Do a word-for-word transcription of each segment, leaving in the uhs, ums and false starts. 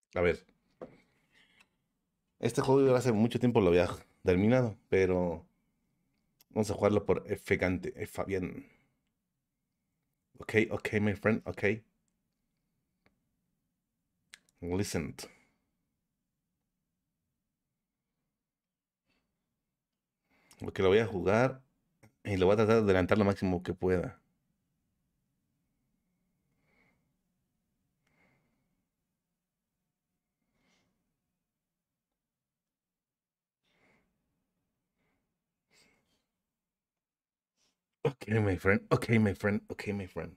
A ver, este juego hace mucho tiempo lo había terminado, pero vamos a jugarlo por F Gante, F Fabián. Ok, ok, my friend, ok. Listen. Porque lo voy a jugar y lo voy a tratar de adelantar lo máximo que pueda. Ok, my friend, ok, my friend, ok, my friend.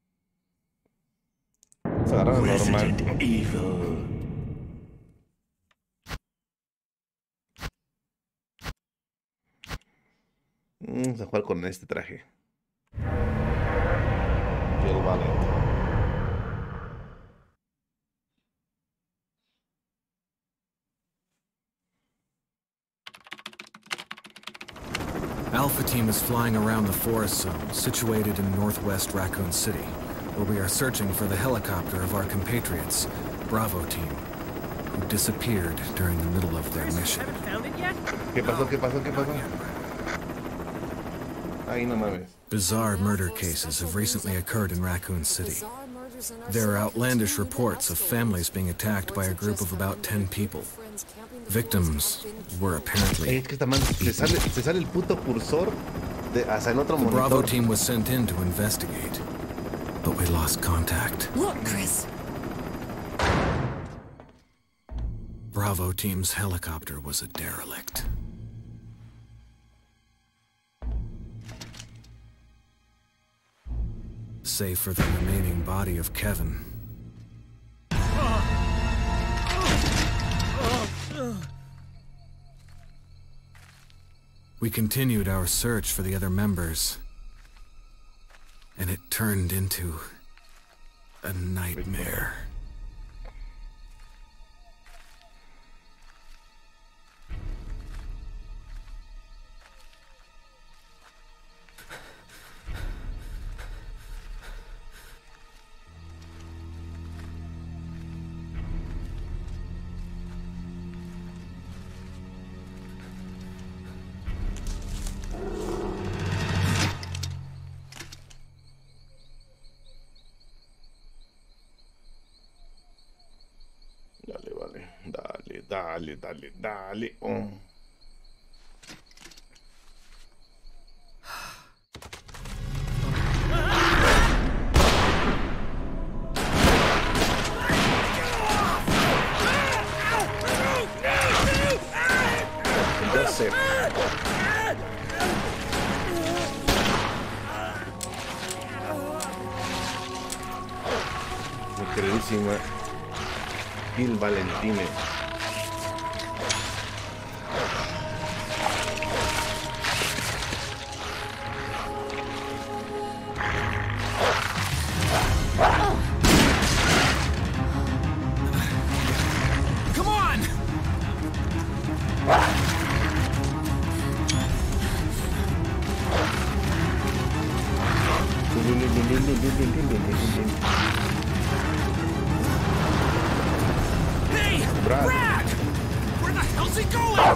Se agarra normal. Resident Evil. Mm, Vamos a jugar con este traje. Jill Valent. Alpha Team is flying around the forest zone, situated in northwest Raccoon City, where we are searching for the helicopter of our compatriots, Bravo Team, who disappeared during the middle of their mission. Haven't found it yet? ¿Qué pasó? ¿Qué pasó? ¿Qué pasó? Ahí no mames. Bizarre murder cases have recently occurred in Raccoon City. There are outlandish reports of families being attacked by a group of about ten people. Victims were Eh, apparently... Es que esta madre se sale, se sale el puto cursor de hasta en otro The Bravo monitor. Team was sent in to investigate, but we lost contact. Look, Chris. Bravo Team's helicopter was a derelict. Save for the remaining body of Kevin. We continued our search for the other members, and it turned into a nightmare. Dale, vale. Dale, dale, dale, dale. Oh. Ya sé. Mi queridísima Jill Valentine. Come on! Hey! Brad. Brad! Where the hell's he going?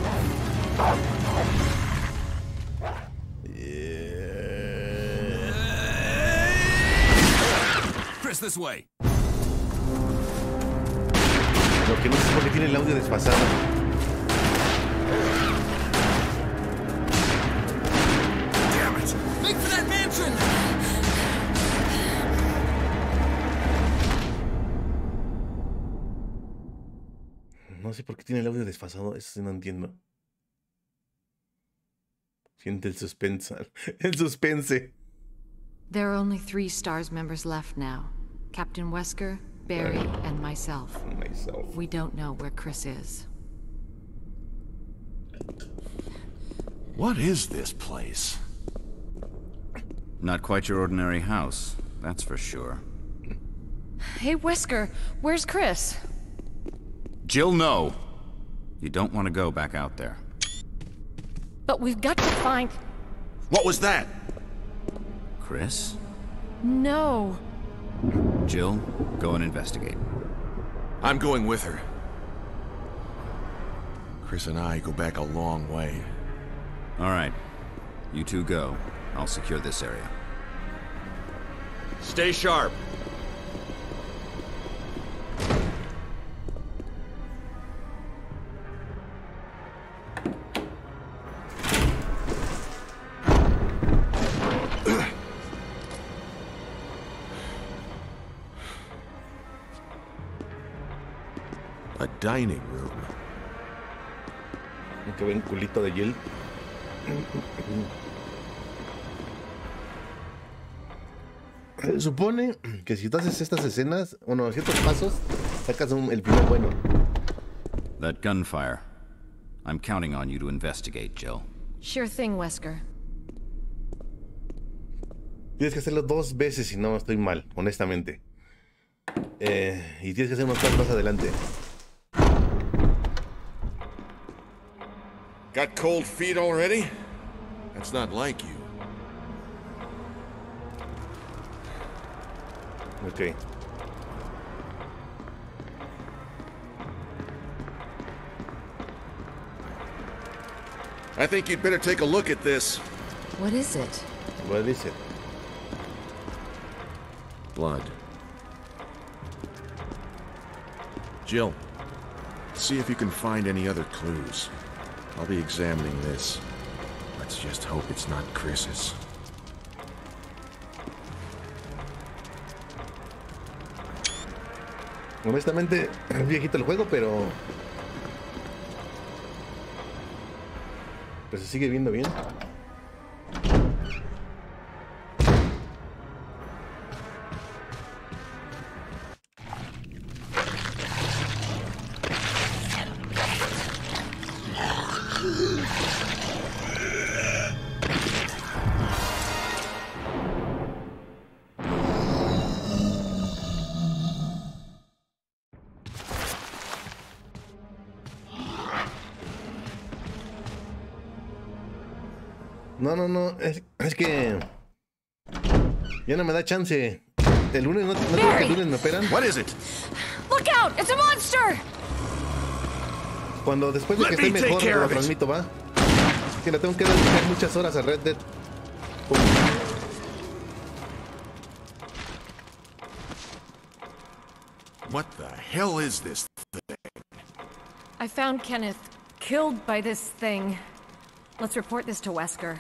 Chris, this way. Lo que no sé es por qué tiene el audio desfasado. Damn it! Make for that mansion! No sé por qué tiene el audio desfasado, eso sí no entiendo. Siente el suspense. El suspense. There are only three STARS members left now. Captain Wesker, Barry, and myself. Myself. We don't know where Chris is. What is this place? Not quite your ordinary house, that's for sure. Hey, Wesker, where's Chris? Jill, no! You don't want to go back out there. But we've got to find... What was that? Chris? No. Jill, go and investigate. I'm going with her. Chris and I go back a long way. All right. You two go. I'll secure this area. Stay sharp. A dining room. Que ven culito de Jill. Se supone que si tú haces estas escenas, bueno, ciertos pasos, sacas un, el final bueno. That gunfire. I'm counting on you to investigate, Jill. Sure thing, Wesker. Tienes que hacerlo dos veces si no estoy mal, honestamente. Eh, y tienes que hacer unos pasos más adelante. Got cold feet already? That's not like you. Ok. I think you'd better take a look at this. What is it? What is it? Blood. Jill, see if you can find any other clues. I'll be examining this. Let's just hope it's not Chris's. Honestamente, es viejito el juego, pero... Pues se sigue viendo bien. No, no, no, es, es que ya no me da chance. El lunes no, no creo que el lunes me operan. What is it? Look out! It's a monster! Cuando después de que Let esté me take mejor care lo of it. transmito, va. Es que le tengo que dedicar muchas horas a Red Dead. Pum. What the hell is this? I found Kenneth killed by this thing. Let's report this to Wesker.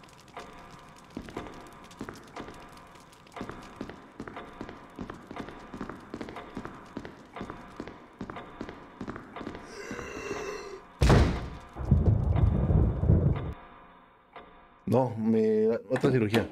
No, me otra cirugía.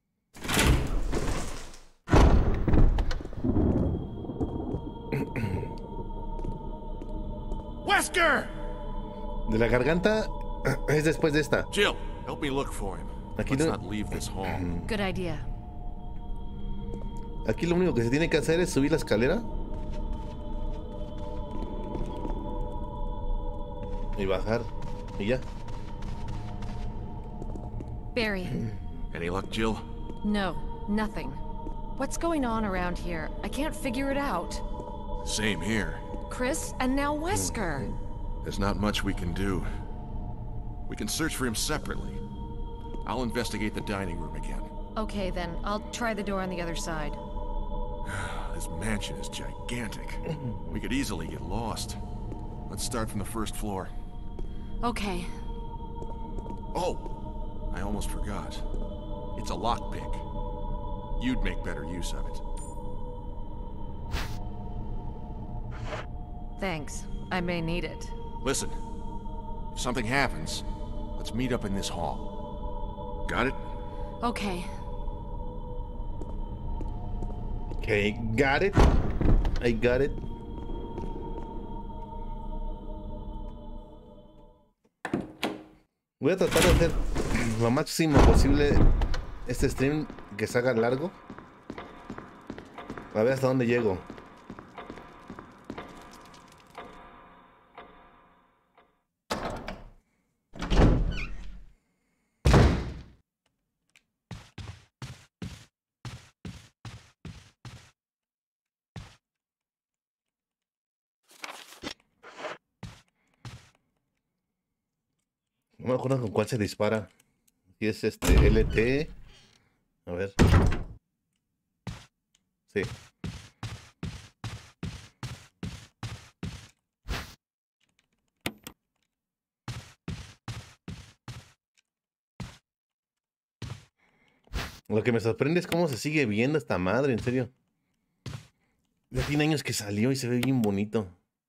Wesker! De la garganta es después de esta. Jill, help me look for him. Aquí Let's no- not leave this hall. Good idea. Aquí lo único que se tiene que hacer es subir la escalera y bajar y ya. Barry. Any luck, Jill? No, nothing. What's going on around here? I can't figure it out. Same here. Chris and now Wesker. There's not much we can do. We can search for him separately. I'll investigate the dining room again. Okay then, I'll try the door on the other side. This mansion is gigantic. We could easily get lost. Let's start from the first floor. Okay. Oh, I almost forgot. It's a lockpick. You'd make better use of it. Thanks. I may need it. Listen, if something happens, let's meet up in this hall. Got it? Okay. Okay, got it. I got it. Voy a tratar de hacer lo máximo posible este stream que se haga largo. A ver hasta dónde llego. me acuerdo con cuál se dispara. Si es este L T. A ver. Sí. Lo que me sorprende es cómo se sigue viendo esta madre, en serio. Ya tiene años que salió y se ve bien bonito.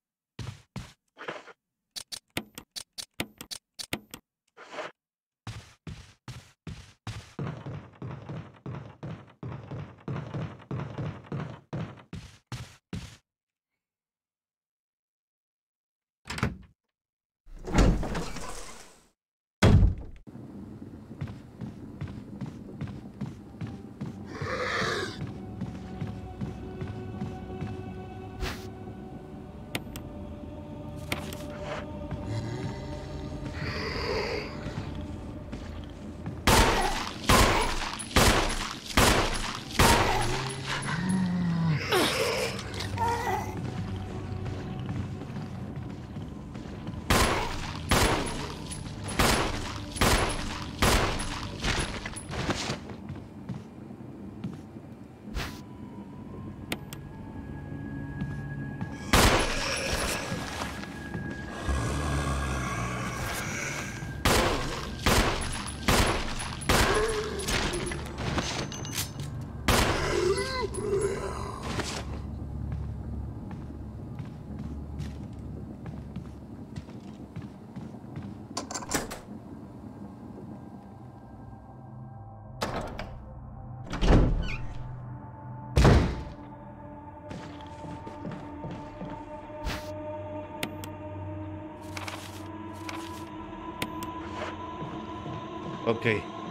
Ok.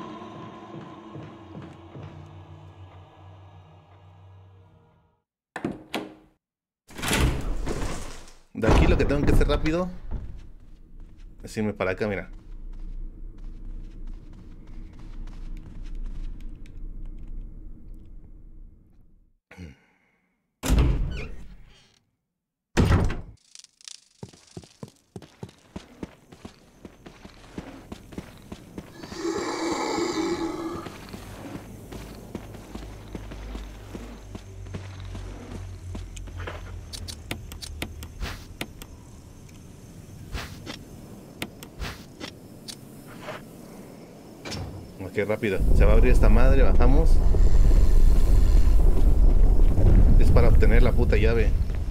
De aquí lo que tengo que hacer rápido es irme para acá, mira. Ok, rápido. Se va a abrir esta madre, bajamos. Es para obtener la puta llave.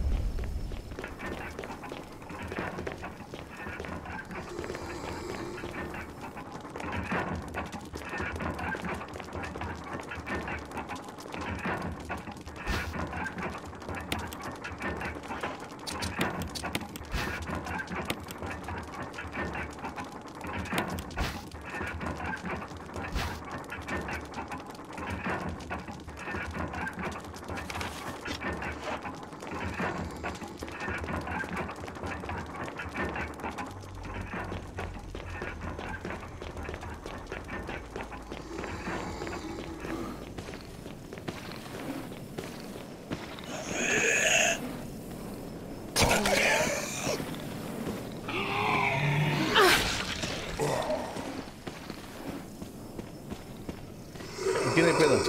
¿Qué hay pedo?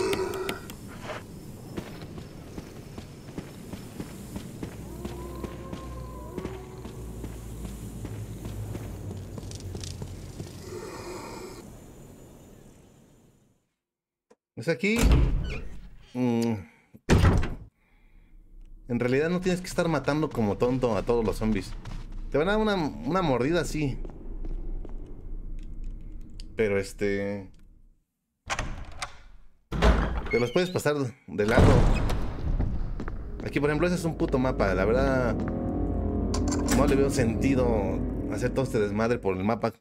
¿Es aquí? Mm. En realidad no tienes que estar matando como tonto a todos los zombies. Te van a dar una, una mordida así. Pero este... te los puedes pasar de lado. Aquí, por ejemplo, ese es un puto mapa. La verdad, no le veo sentido hacer todo este desmadre por el mapa.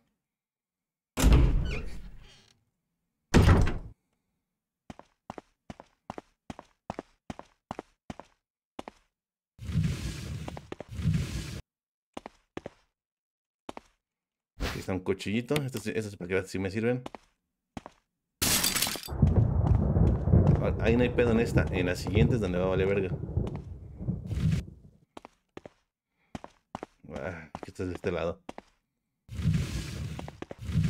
Aquí está un cuchillito. Estos, estos para que si me sirven. Ahí no hay pedo en esta. En la siguiente es donde va a valer verga. Ah, aquí está de este lado.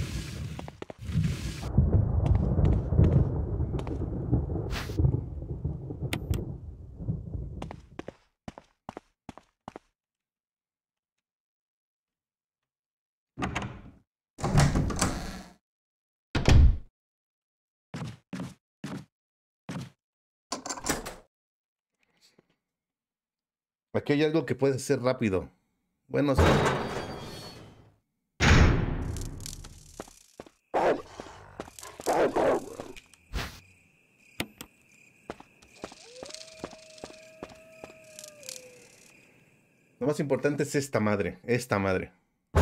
Aquí hay algo que puede ser rápido. Bueno, sí. Lo más importante es esta madre, esta madre.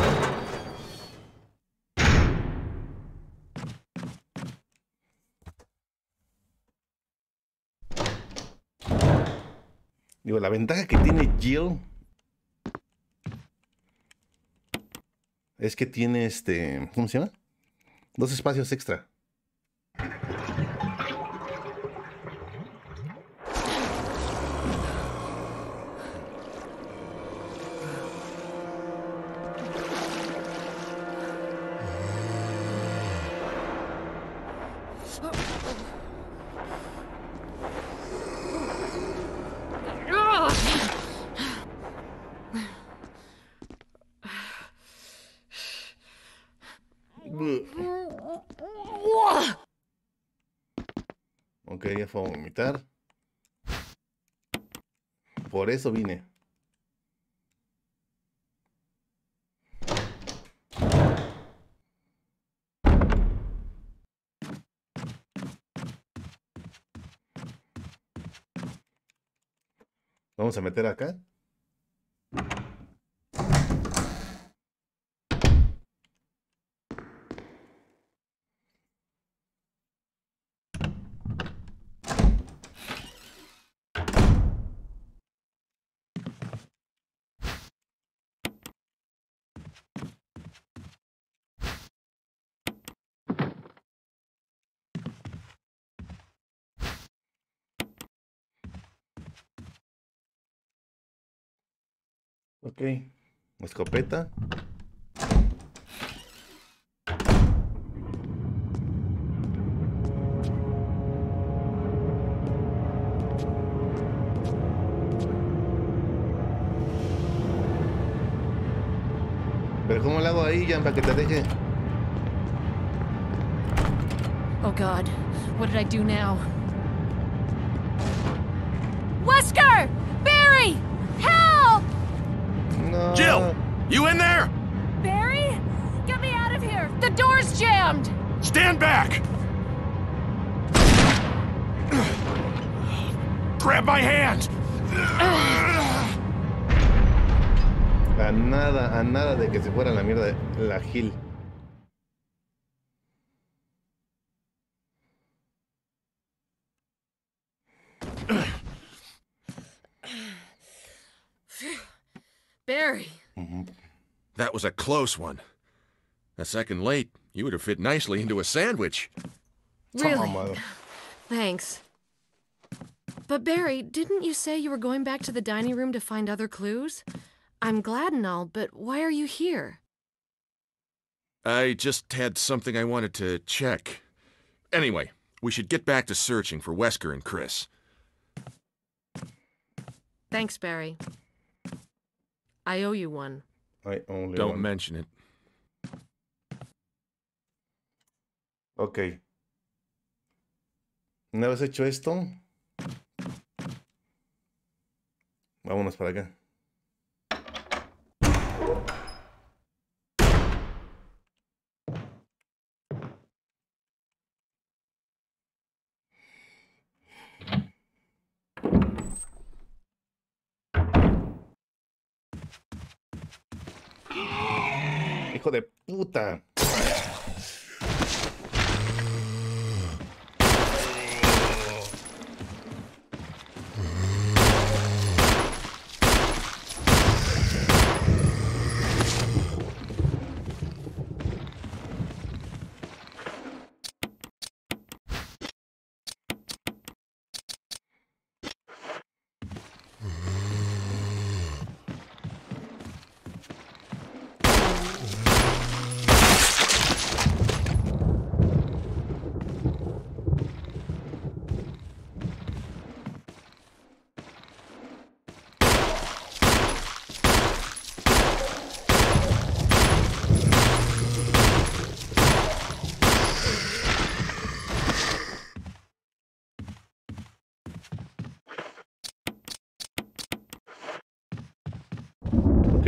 Digo, la ventaja que tiene Jill es que tiene este, ¿cómo se llama? Dos espacios extra. Ok, ya fue a vomitar. Por eso vine. Vamos a meter acá. Ok, escopeta. Pero ¿cómo le hago ahí, Jan, para que te deje? Oh God, what did I do now? Wesker! Barry! Help! No. Jill! You in there? Barry? Get me out of here! The door's jammed! Stand back! Grab my hand! A nada, a nada de que se fuera la mierda la Gil. Barry! That was a close one. A second late, you would have fit nicely into a sandwich. Really? Toma. Thanks. But Barry, didn't you say you were going back to the dining room to find other clues? I'm glad and all, but why are you here? I just had something I wanted to check. Anyway, we should get back to searching for Wesker and Chris. Thanks, Barry. I owe you one. I only Don't one. mention it. Ok. Una vez hecho esto, vámonos para acá. Hijo de puta.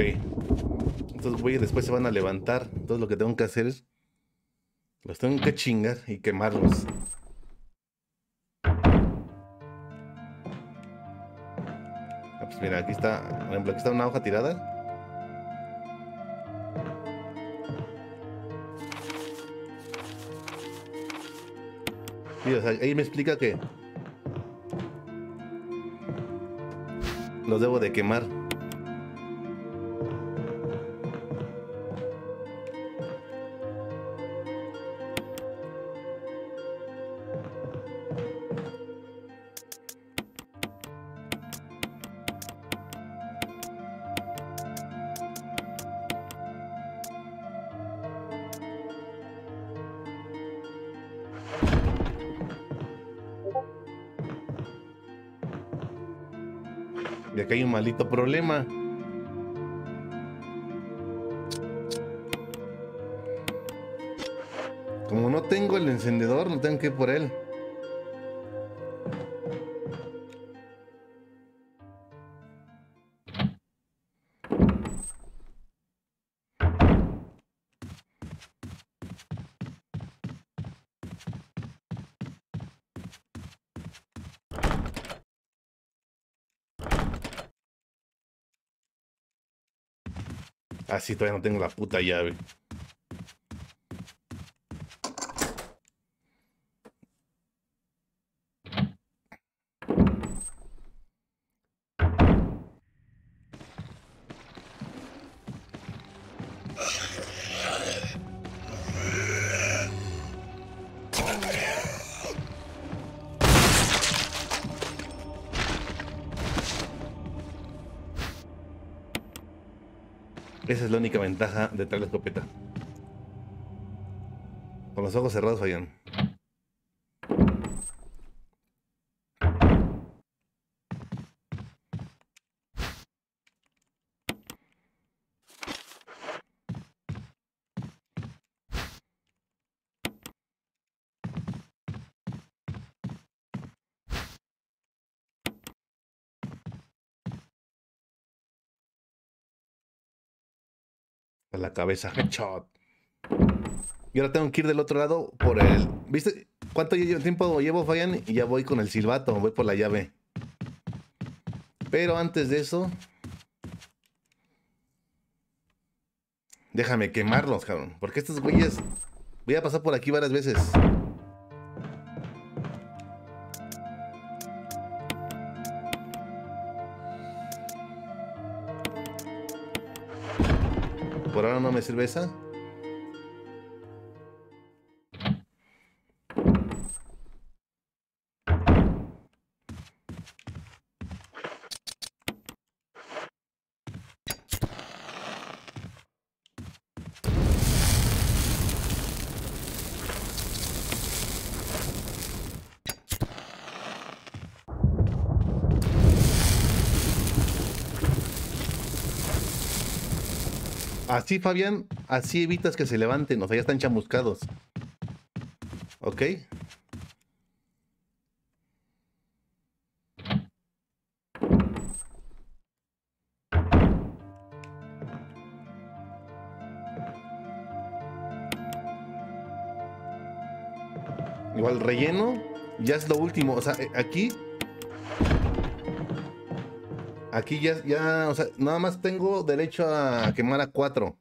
Estos güeyes después se van a levantar. Entonces lo que tengo que hacer es... Los tengo que chingar y quemarlos. Ah, pues mira, aquí está... Por ejemplo, aquí está una hoja tirada. Sí, o sea, ahí me explica que... Los debo de quemar. Y acá hay un maldito problema. Como no tengo el encendedor, no tengo que ir por él. Ah, sí, todavía no tengo la puta llave. Esa es la única ventaja de traer la escopeta. Con los ojos cerrados fallan. A la cabeza, headshot. Y ahora tengo que ir del otro lado por el... ¿Viste cuánto tiempo llevo, Fabián? Y ya voy con el silbato, voy por la llave. Pero antes de eso... Déjame quemarlos, cabrón. Porque estos güeyes... Voy a pasar por aquí varias veces. Por ahora no me sirve esa. Así, Fabián, así evitas que se levanten, o sea, ya están chamuscados. ¿Ok? Igual relleno, ya es lo último, o sea, aquí... Aquí ya, ya, o sea, nada más tengo derecho a quemar a cuatro.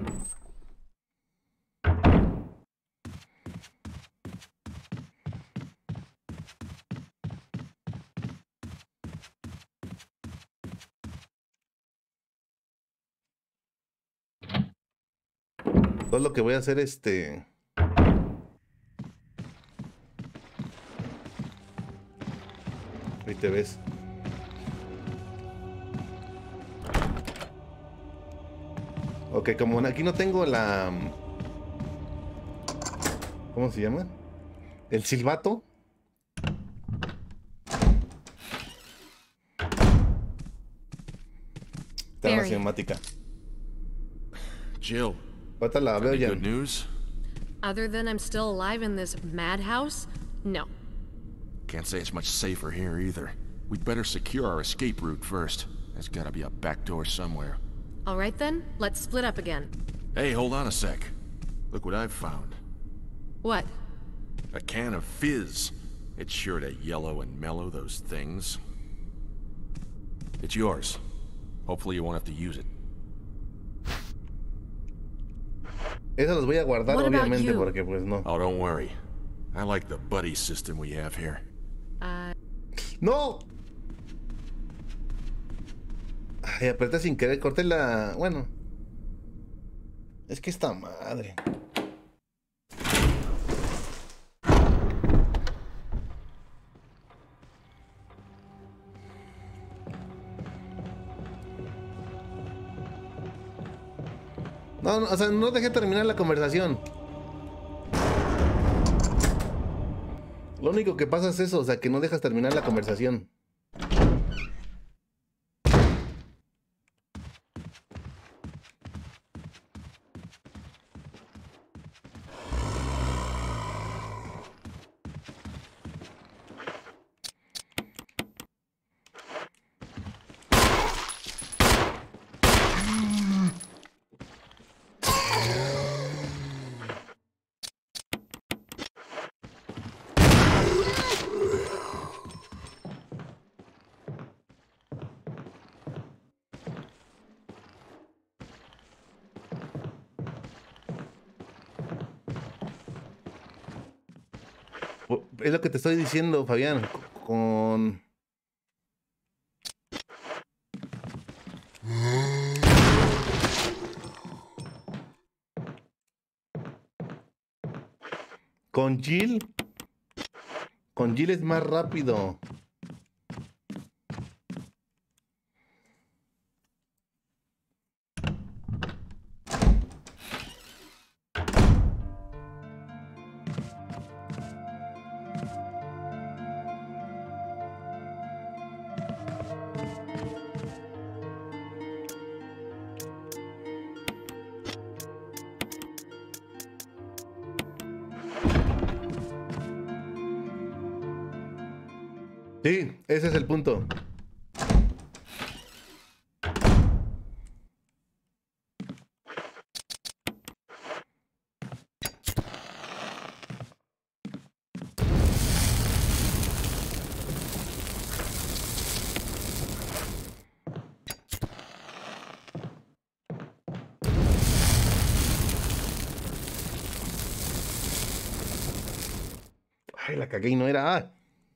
Todo lo que voy a hacer, este... Ahí te ves. Ok, como aquí no tengo la... ¿Cómo se llama? El silbato. Está en la cinemática. Jill, Ahorita la veo any ya. good news? Other than I'm still alive in this madhouse? No. Can't say it's much safer here either. We'd better secure our escape route first. There's gotta be a back door somewhere. All right then, let's split up again. Hey, hold on a sec. Look what I've found. What? A can of fizz. It's sure to yellow and mellow those things. It's yours. Hopefully you won't have to use it. Eso los voy a guardar, What about obviamente, you? porque pues no. Oh, don't worry. I like the buddy system we have here. Uh, ¡No! Ay, apreté sin querer, corté la... Bueno. Es que esta madre. No, no, o sea, no dejé terminar la conversación. Lo único que pasa es eso, o sea, que no dejas terminar la conversación. Es lo que te estoy diciendo, Fabián, con... Con Jill... Con Jill es más rápido. Sí, ese es el punto. Ay, la cagué y no era A.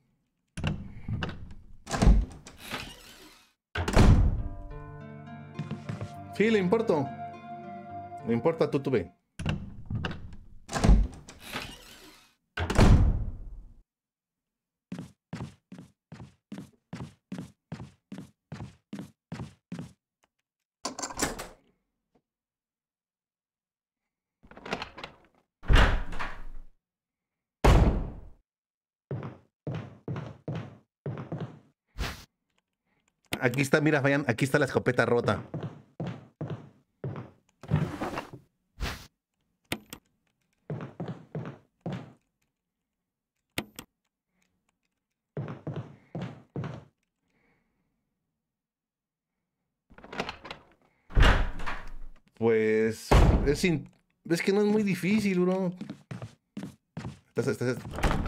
Sí, le importo. Le importa, tú tuve. Aquí está, mira, vayan, aquí está la escopeta rota. Pues es, sin, es que no es muy difícil, bro. Está, está, está,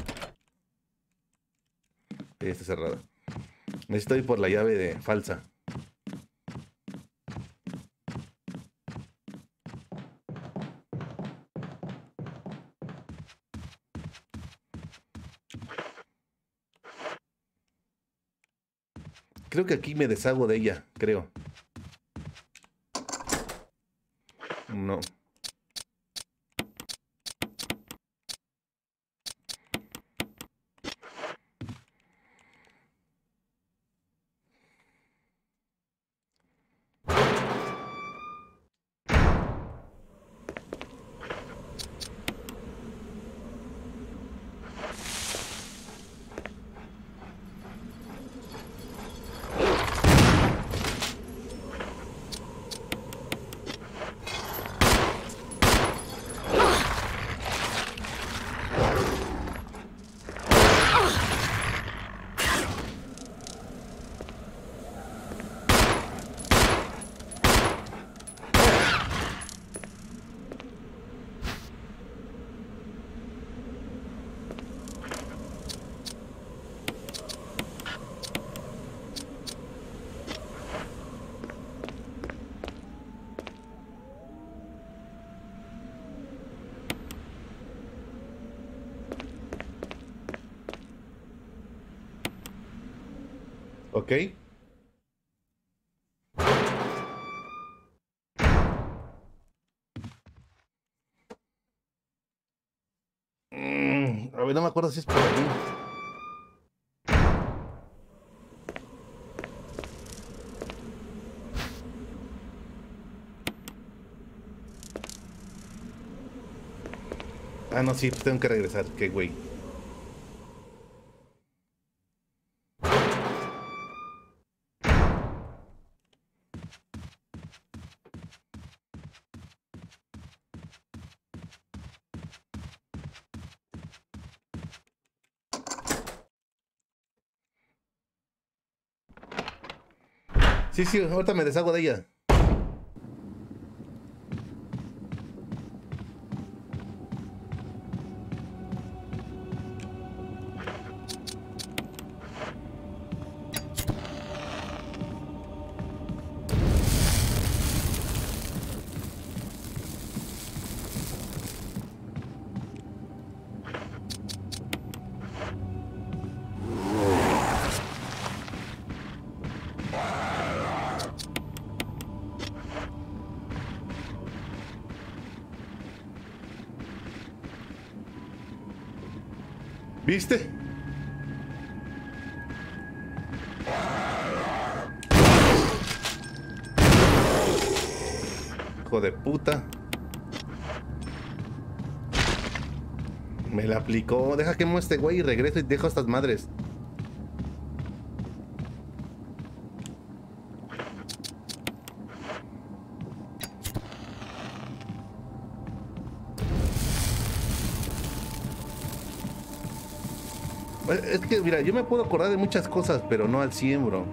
sí, está cerrada. Necesito ir por la llave de falsa. Creo que aquí me deshago de ella, creo. No. Ok. Mm, a ver, no me acuerdo si es por aquí. Ah, no, sí, tengo que regresar. Qué güey. Sí, sí, ahorita me deshago de ella. ¿Viste? Hijo de puta. Me la aplicó. Deja que muestre este güey y regreso y dejo a estas madres. Es que, mira, yo me puedo acordar de muchas cosas, pero no al cien, bro.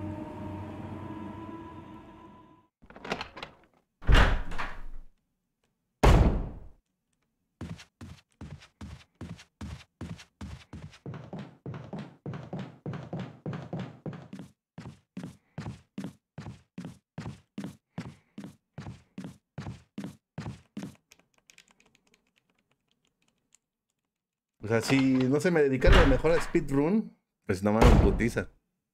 O sea, si no se me dedicara a lo mejor a speedrun, pues nomás me putiza.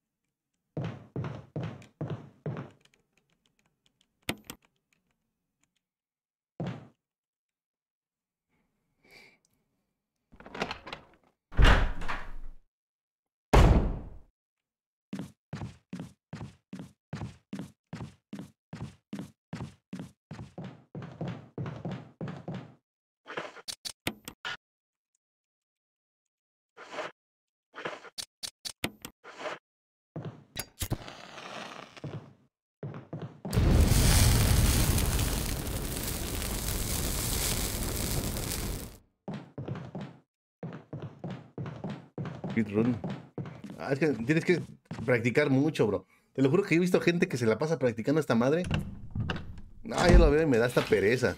Speedrun. Ah, es que tienes que practicar mucho, bro. Te lo juro que he visto gente que se la pasa practicando esta madre. Ah, yo lo veo y me da esta pereza.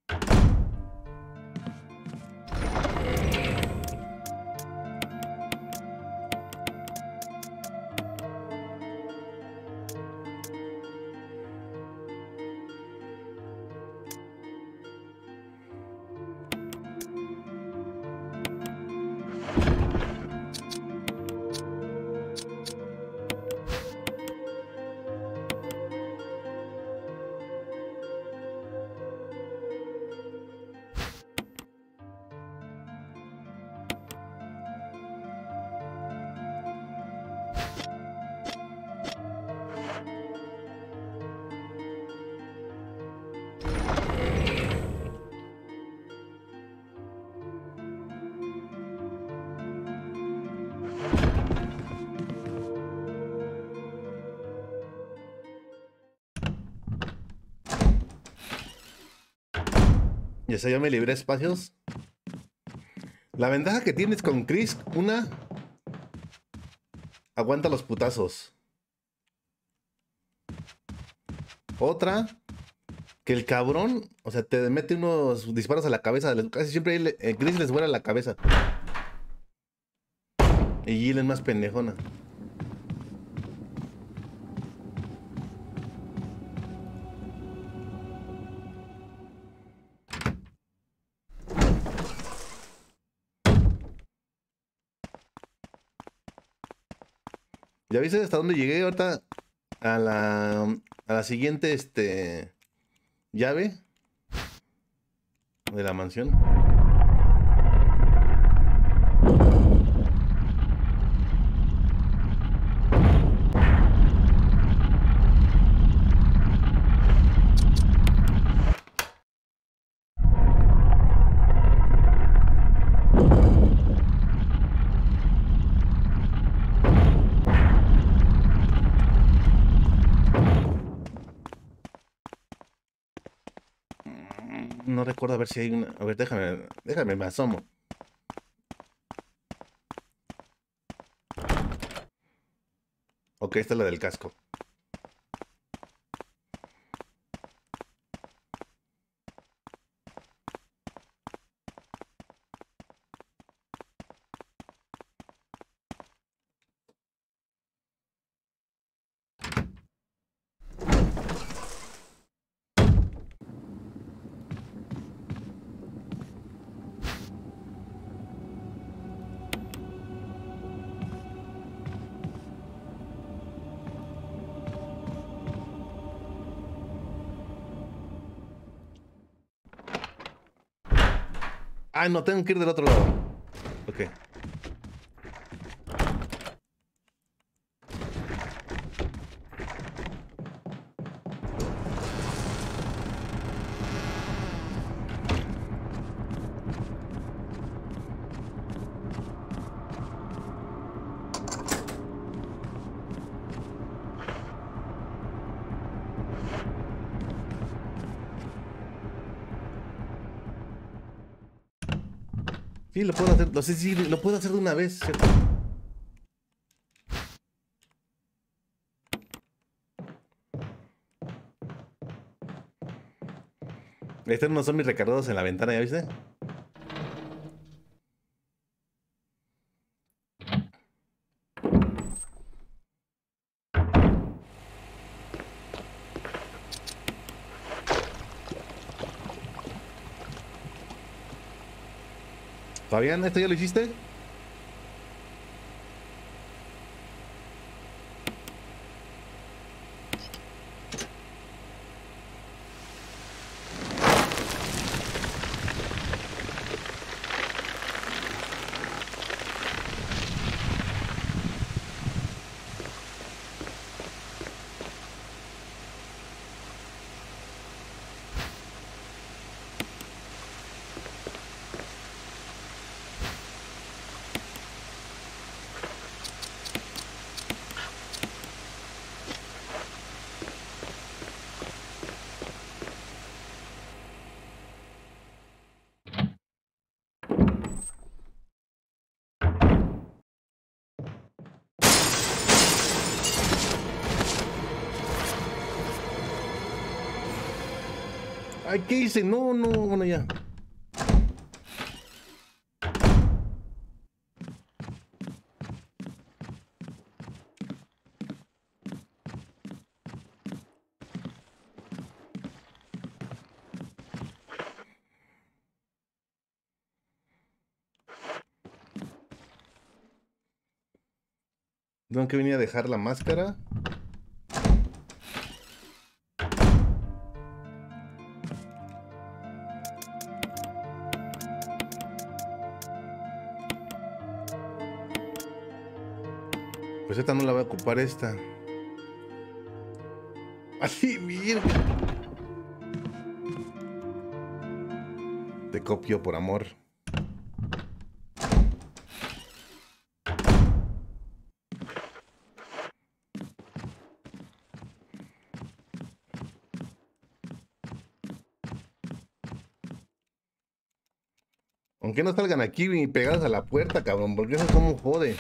Ya sé, ya me libré espacios. La ventaja que tienes con Chris, una, aguanta los putazos. Otra, que el cabrón, o sea, te mete unos disparos a la cabeza. Casi siempre él, eh, Chris les vuela la cabeza. Y Jill es más pendejona. ¿Ya viste hasta dónde llegué ahorita? A la, a la siguiente este, llave de la mansión. No recuerdo a ver si hay una. A ver, déjame, déjame, me asomo. Ok, esta es la del casco. Ah, no, tengo que ir del otro lado. Ok. Sí, lo puedo hacer. No sé si lo puedo hacer de una vez, ¿cierto? Estos no son mis recargados en la ventana, ¿ya viste? Fabián, ¿esto ya lo hiciste? Ay, ¿qué hice? No, no, bueno, ya. Tengo que venir a dejar la máscara. Pues esta no la voy a ocupar, esta. Así, bien. Te copio por amor. Aunque no salgan aquí ni pegados a la puerta, cabrón, porque eso es como jode.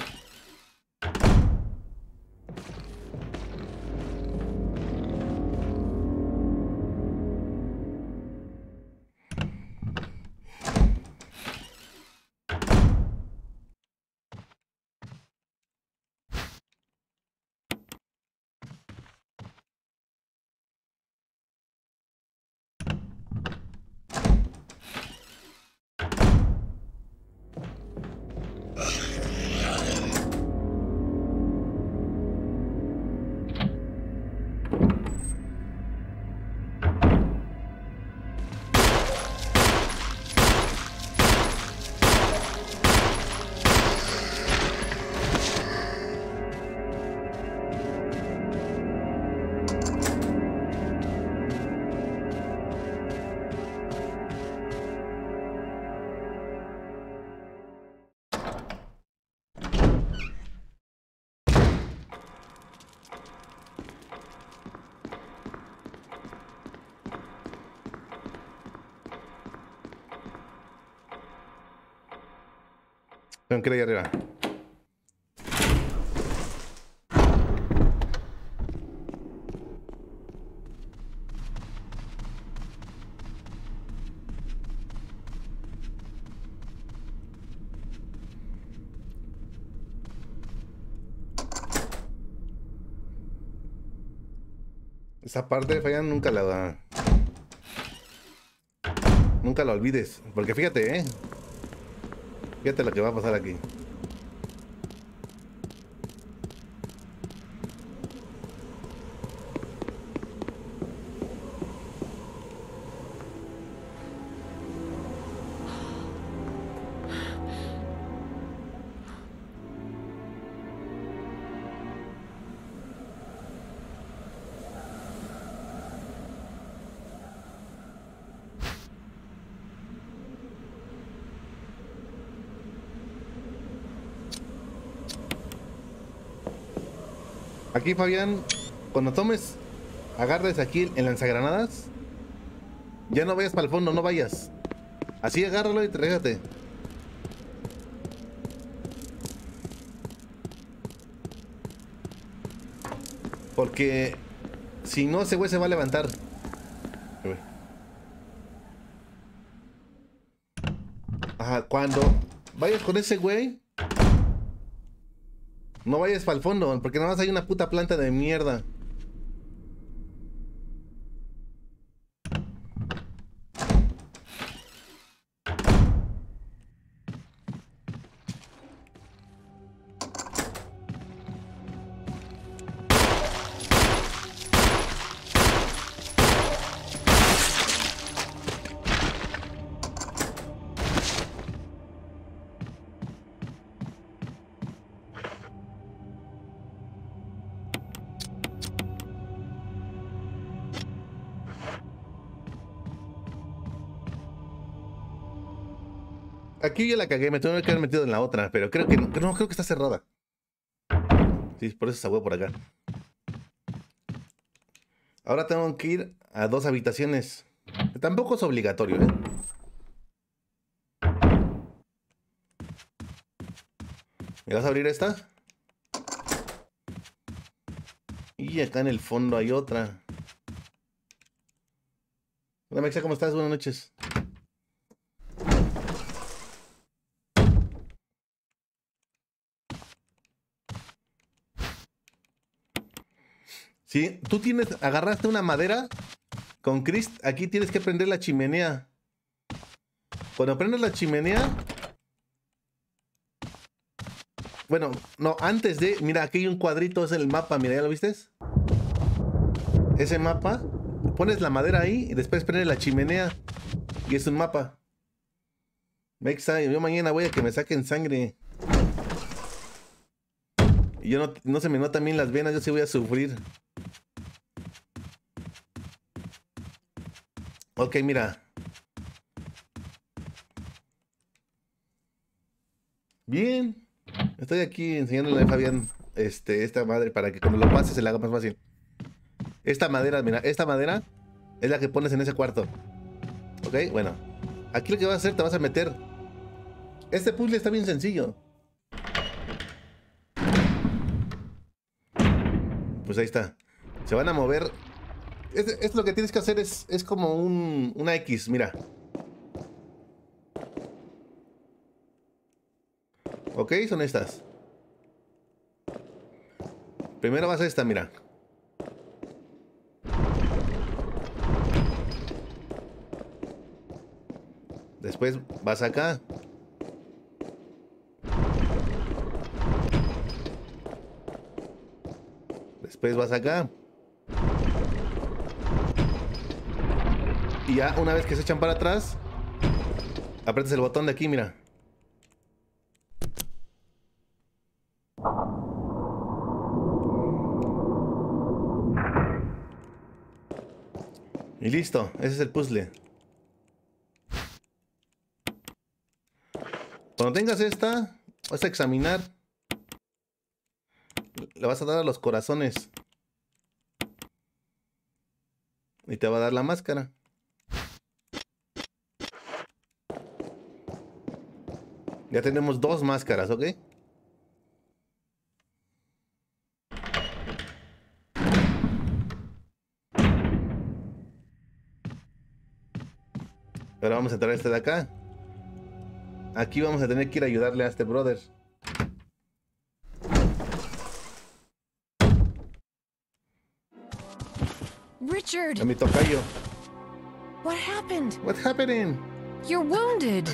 Tengo que ir ahí arriba. Esa parte, Fabián, nunca la... Nunca la olvides. Porque fíjate, ¿eh? Fíjate lo que va a pasar aquí. Aquí, Fabián, cuando tomes, agarres aquí en lanzagranadas, ya no vayas para el fondo, no vayas. Así agárralo y trégate. Porque si no, ese güey se va a levantar. Ajá, cuando vayas con ese güey, no vayas para el fondo, porque nada más hay una puta planta de mierda. Aquí ya la cagué, me tengo que haber metido en la otra, pero creo que no, no creo que está cerrada. Sí, por eso se fue por acá. Ahora tengo que ir a dos habitaciones. Tampoco es obligatorio, ¿eh? ¿Me vas a abrir esta? Y acá en el fondo hay otra. Hola, Mexa, ¿cómo estás? Buenas noches. Sí, tú tienes, agarraste una madera con Chris, aquí tienes que prender la chimenea. Cuando prendes la chimenea, bueno, no, antes de, mira, aquí hay un cuadrito, es el mapa, mira, ¿ya lo viste? Ese mapa, pones la madera ahí y después prendes la chimenea y es un mapa. Mexa, yo mañana voy a que me saquen sangre. Y yo no, no se me notan bien las venas, yo sí voy a sufrir. Ok, mira. Bien. Estoy aquí enseñándole a Fabián este, esta madre para que cuando lo pase se le haga más fácil. Esta madera, mira, esta madera es la que pones en ese cuarto. Ok, bueno. Aquí lo que vas a hacer, te vas a meter. Este puzzle está bien sencillo. Pues ahí está. Se van a mover. Esto es lo que tienes que hacer, es, es como un, una X, mira. Ok, son estas. Primero vas a esta, mira. Después vas acá. Después vas acá. Y ya una vez que se echan para atrás, aprietas el botón de aquí, mira. Y listo, ese es el puzzle. Cuando tengas esta, vas a examinar. Le vas a dar a los corazones. Y te va a dar la máscara. Ya tenemos dos máscaras, ¿ok? Ahora vamos a entrar a este de acá. Aquí vamos a tener que ir a ayudarle a este brother. Richard! A mi tocayo. What happened? What's happening? You're wounded!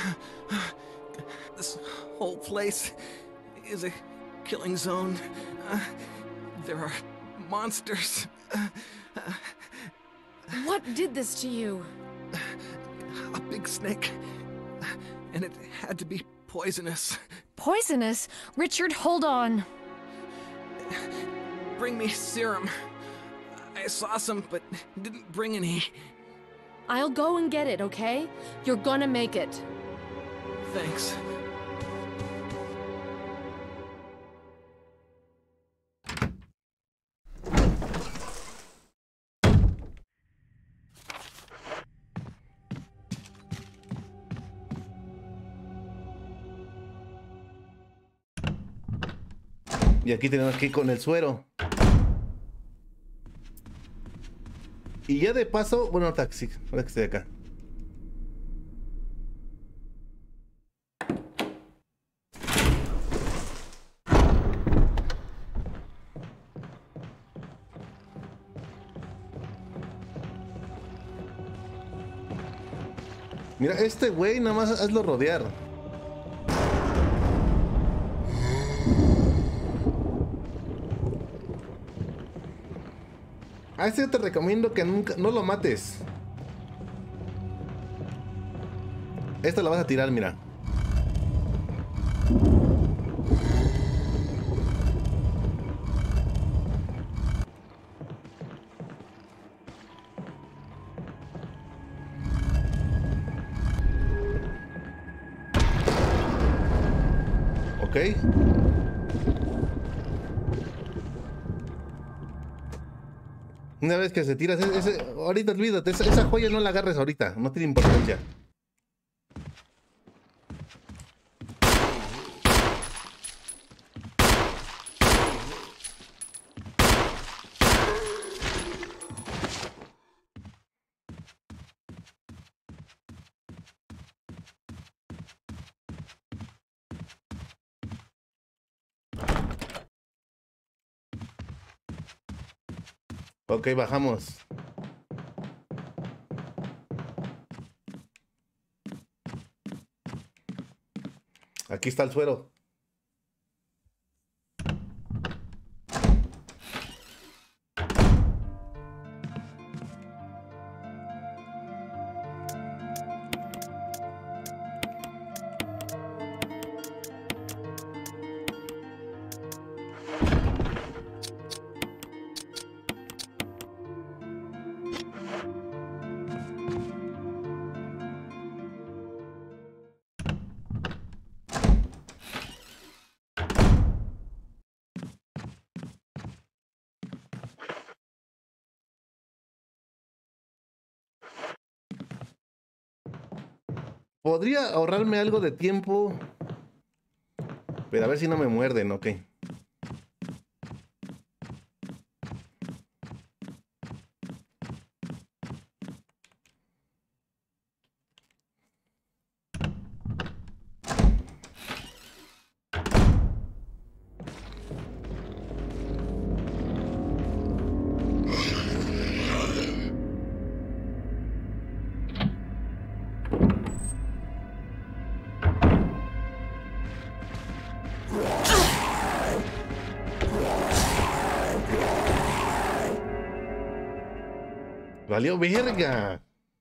This whole place is a killing zone. Uh, there are monsters. Uh, uh, What did this to you? a big snake. And it had to be poisonous. Poisonous? Richard, hold on. Bring me serum. I saw some, but didn't bring any. I'll go and get it, okay? You're gonna make it. Thanks. Y aquí tenemos que ir con el suero. Y ya de paso, bueno, taxi, ahora que estoy acá. Mira, este güey nada más hazlo rodear. A este te recomiendo que nunca, no lo mates. Esta la vas a tirar, mira. Ok. Una vez que se tira ese, ese, ahorita olvídate, esa, esa joya no la agarres ahorita, no tiene importancia. Ok, bajamos. Aquí está el suero. Podría ahorrarme algo de tiempo, pero a ver si no me muerden, ok. Valió verga.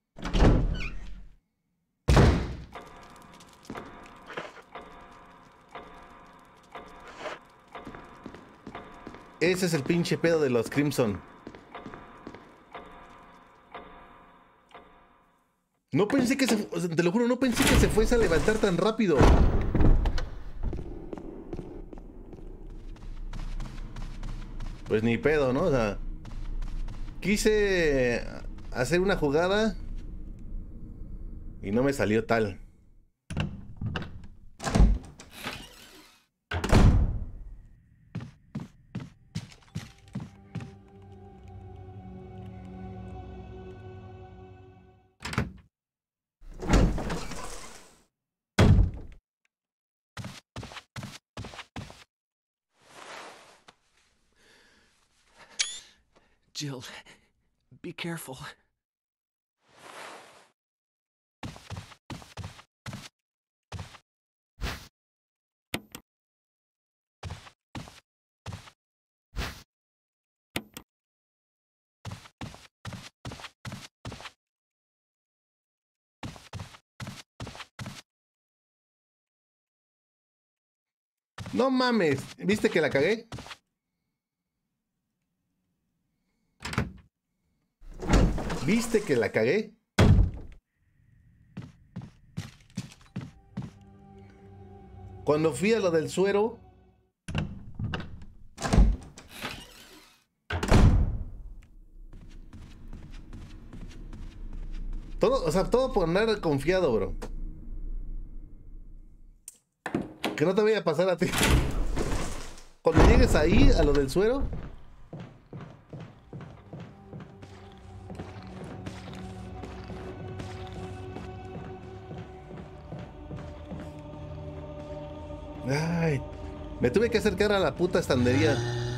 Ese es el pinche pedo de los Crimson. No pensé que se... Te lo juro, no pensé que se fuese a levantar tan rápido. Pues ni pedo, ¿no? O sea... Quise hacer una jugada y no me salió tal. Jill, be careful. No mames, ¿viste que la cagué? ¿Viste que la cagué? Cuando fui a lo del suero, todo, o sea, todo por andar confiado, bro. Que no te vaya a pasar a ti. Cuando llegues ahí, a lo del suero. Ay, me tuve que acercar a la puta estandería.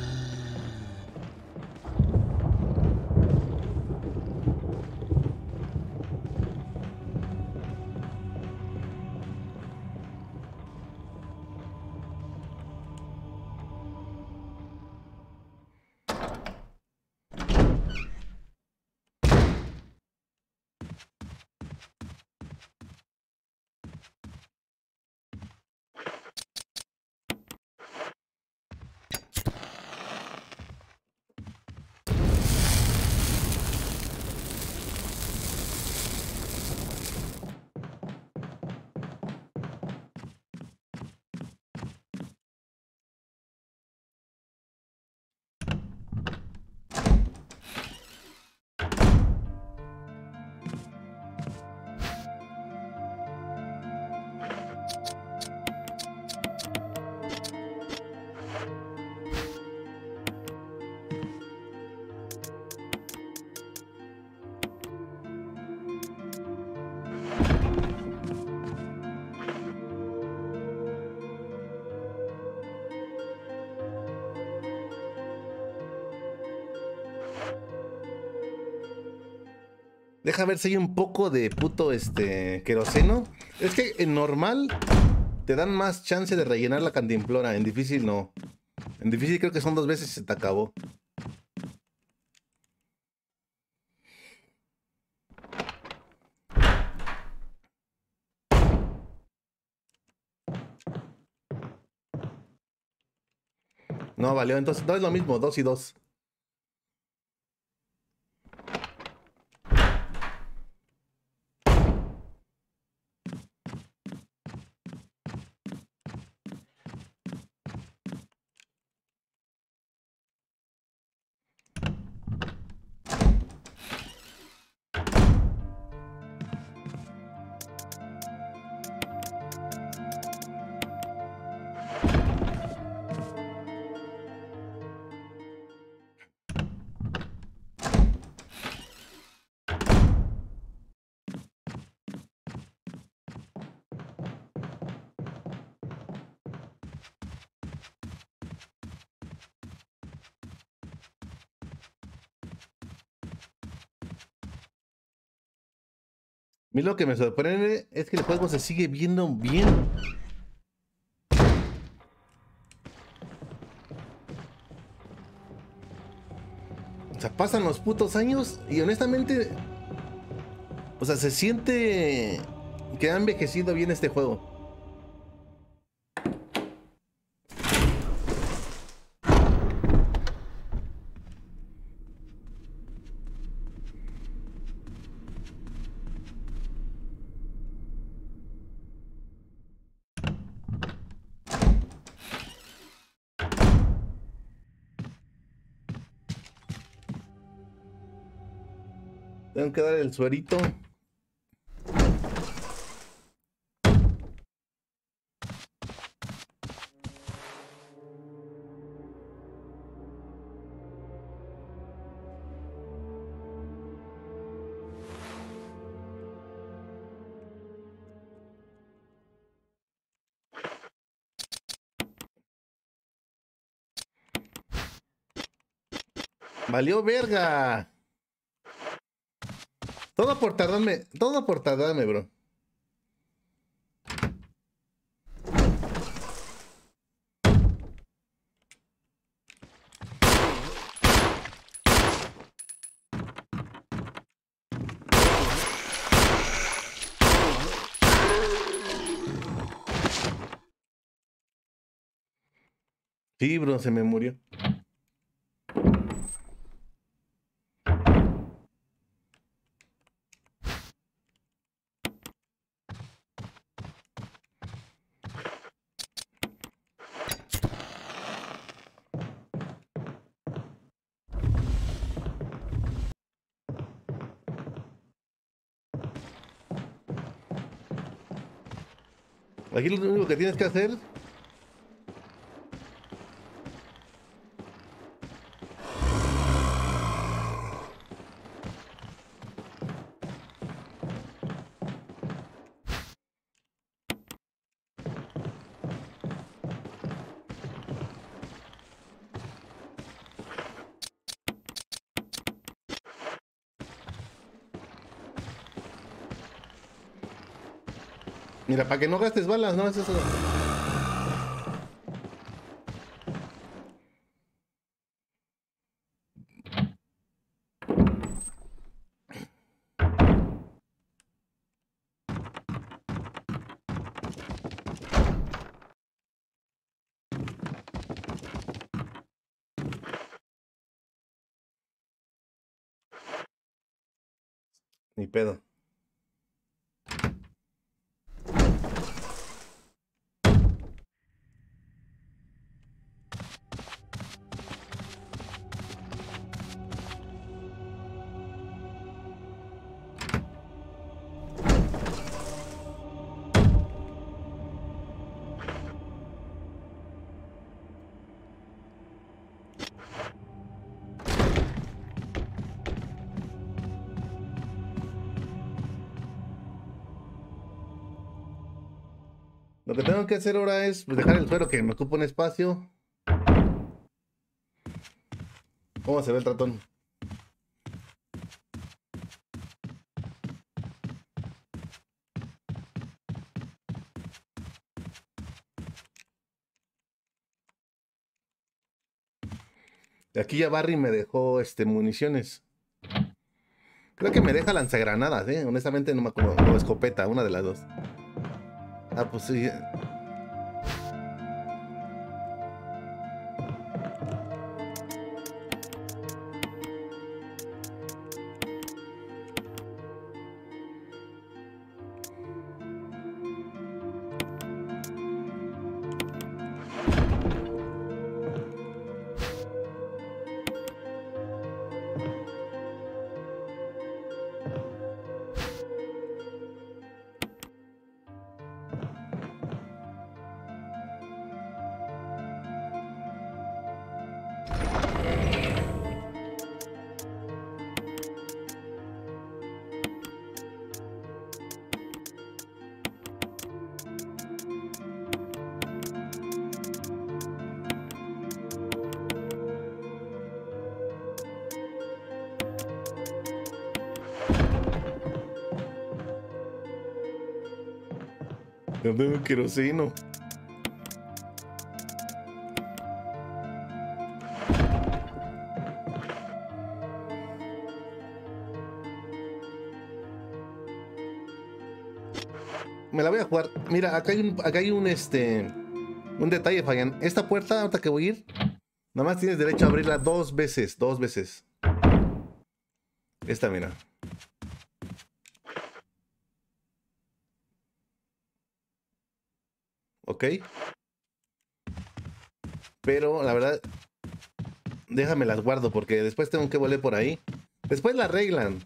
Deja ver si hay un poco de puto este queroseno. Es que en normal te dan más chance de rellenar la cantimplora. En difícil no. En difícil creo que son dos veces y se te acabó. No, valió. Entonces no es lo mismo. Dos y dos. A mí lo que me sorprende es que el juego se sigue viendo bien. O sea, pasan los putos años y honestamente, o sea, se siente que ha envejecido bien este juego. Tengo que dar el suerito. Valió verga. Todo por tardarme, todo por tardarme, bro. Sí, bro, se me murió. Aquí lo único que tienes que hacer mira, para que no gastes balas, no es eso. Ni pedo. Lo que tengo que hacer ahora es pues, dejar el suelo que me ocupa un espacio. ¿Cómo se ve el ratón? De aquí ya Barry me dejó este, municiones. Creo que me deja lanzagranadas, eh. Honestamente no me acuerdo. O escopeta, una de las dos. Ah, pues sí. No tengo queroseno. Me la voy a jugar. Mira, acá hay un, acá hay un este un detalle, Fabián. Esta puerta, ahorita que voy a ir, nada más tienes derecho a abrirla dos veces, dos veces. Esta, mira. Ok. Pero la verdad, déjame las guardo porque después tengo que volver por ahí. Después la arreglan.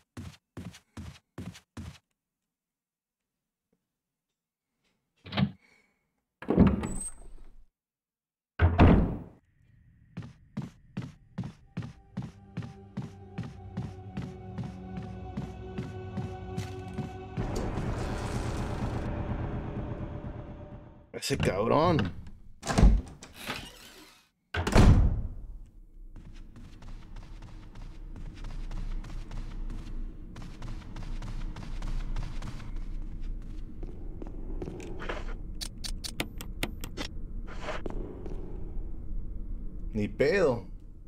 Ese cabrón. Ni pedo.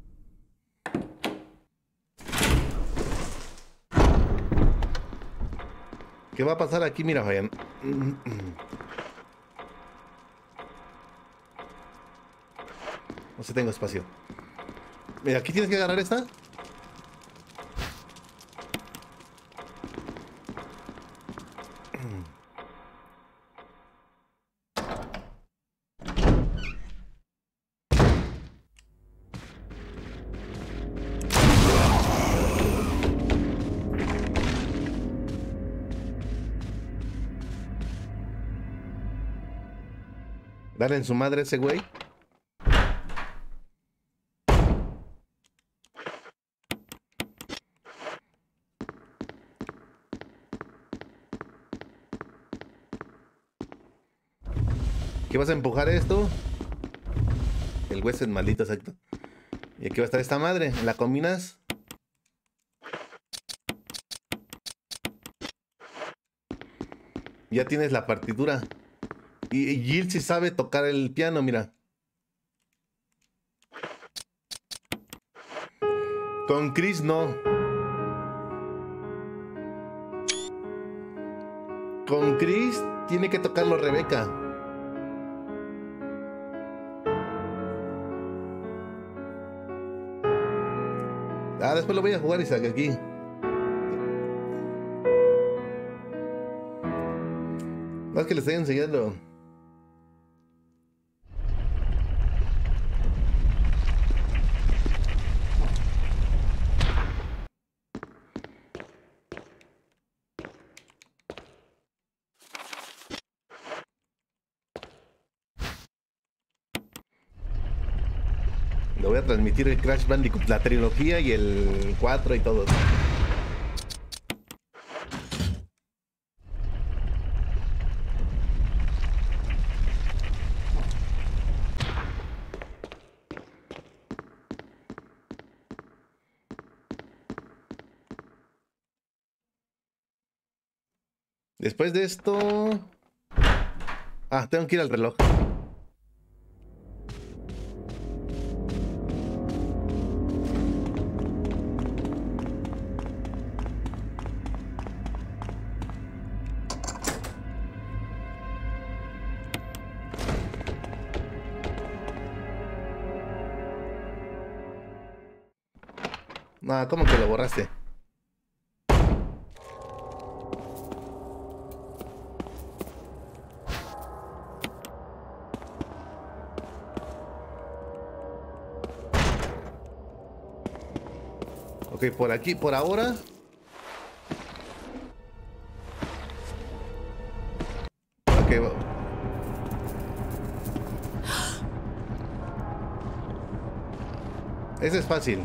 ¿Qué va a pasar aquí? Mira, vayan. No sé, tengo espacio. Mira, aquí tienes que agarrar esta. Dale en su madre ese güey. Aquí vas a empujar esto. El hueso es maldito, exacto. Y aquí va a estar esta madre. La combinas. Ya tienes la partitura. Y, y Jill sí sabe tocar el piano, mira. Con Chris no. Con Chris tiene que tocarlo Rebeca. Ah, después lo voy a jugar, Isaac, aquí. Más que le estoy enseñando. Le voy a transmitir el Crash Bandicoot, la trilogía y el cuatro y todo. Después de esto... Ah, tengo que ir al reloj. Ah, ¿cómo que lo borraste? Ok, por aquí, por ahora. Ok, va. Ese es fácil.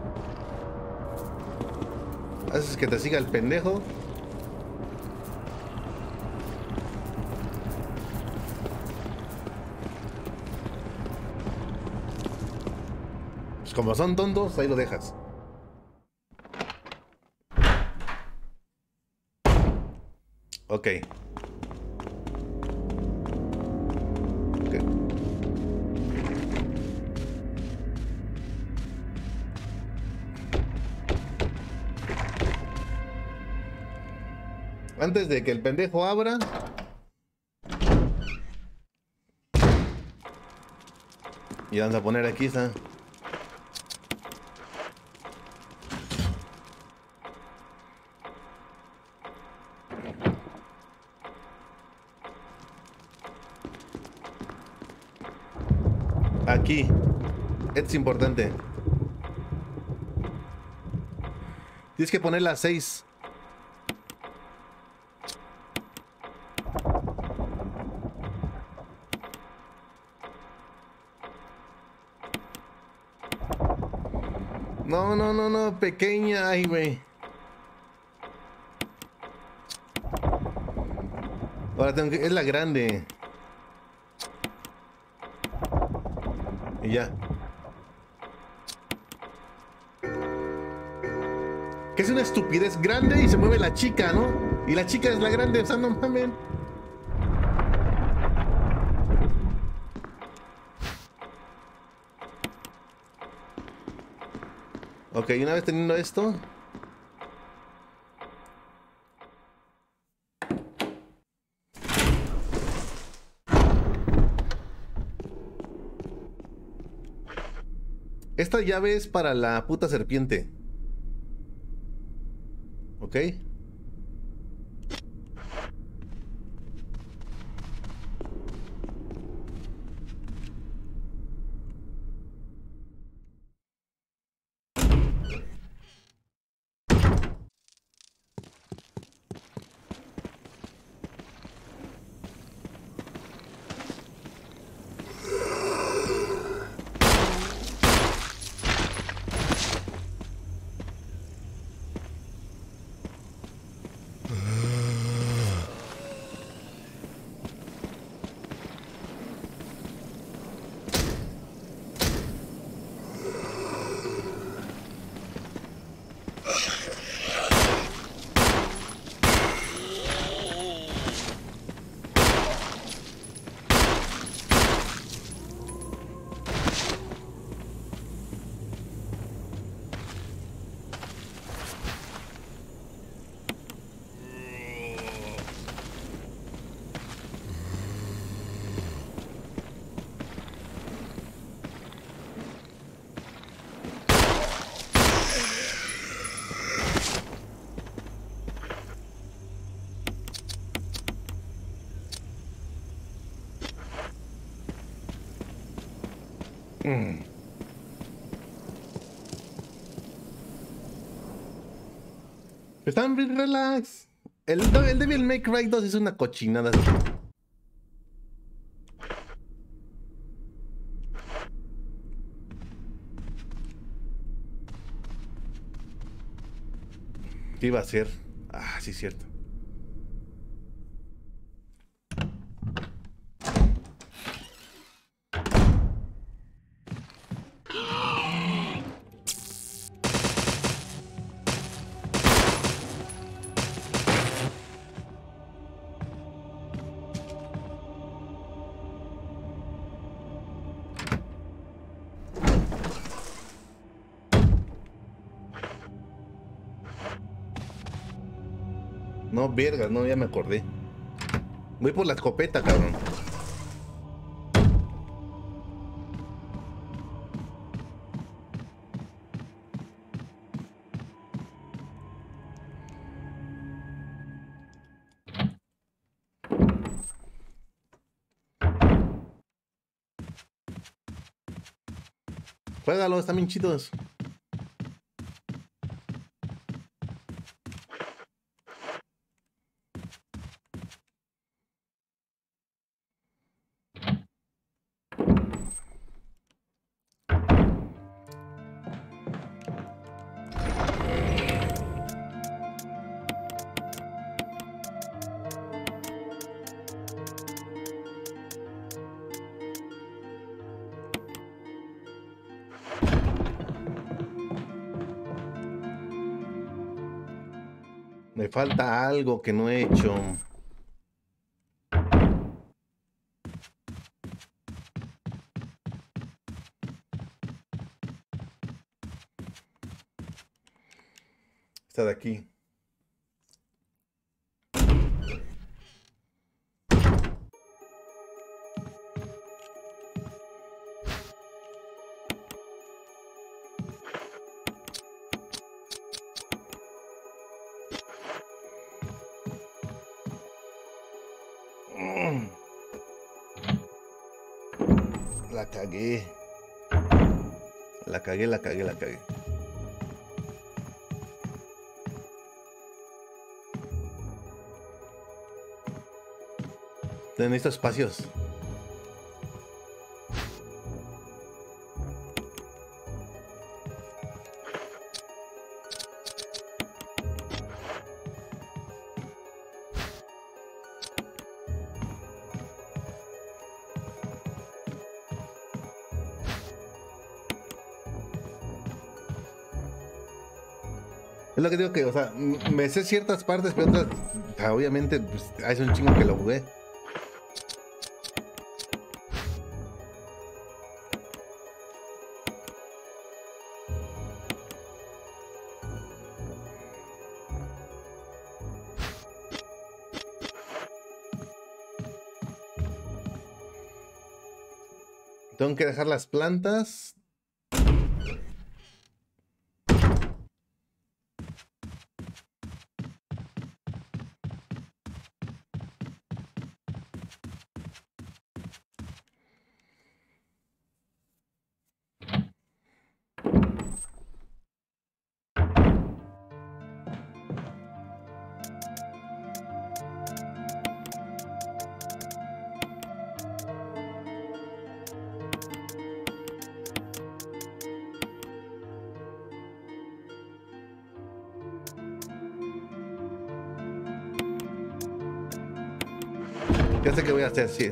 Haces que te siga el pendejo. Pues como son tontos, ahí lo dejas. Ok. Ok. Antes de que el pendejo abra. Y vamos a poner aquí esa. Aquí. Esto es importante. Tienes que poner las seis. No, no, no, no, pequeña, ay, güey. Ahora tengo que... Es la grande. Y ya. Que es una estupidez grande y se mueve la chica, ¿no? Y la chica es la grande, o sea, no mames. Ok, una vez teniendo esto. Esta llave es para la puta serpiente. Ok. Mm. Están bien relax. El, el Devil May Cry dos es una cochinada. ¿Qué iba a hacer? Ah, sí, cierto. No, vergas, no, ya me acordé. Voy por la escopeta, cabrón. Juégalo, están bien chidos. Me falta algo que no he hecho. Esta de aquí. La cagué. La cagué, la cagué, la cagué. Necesito espacios. Es lo que digo que, o sea, me sé ciertas partes, pero otras, o sea, obviamente, pues, es un chingo que lo jugué. Tengo que dejar las plantas. Ya sé qué voy a hacer, sí.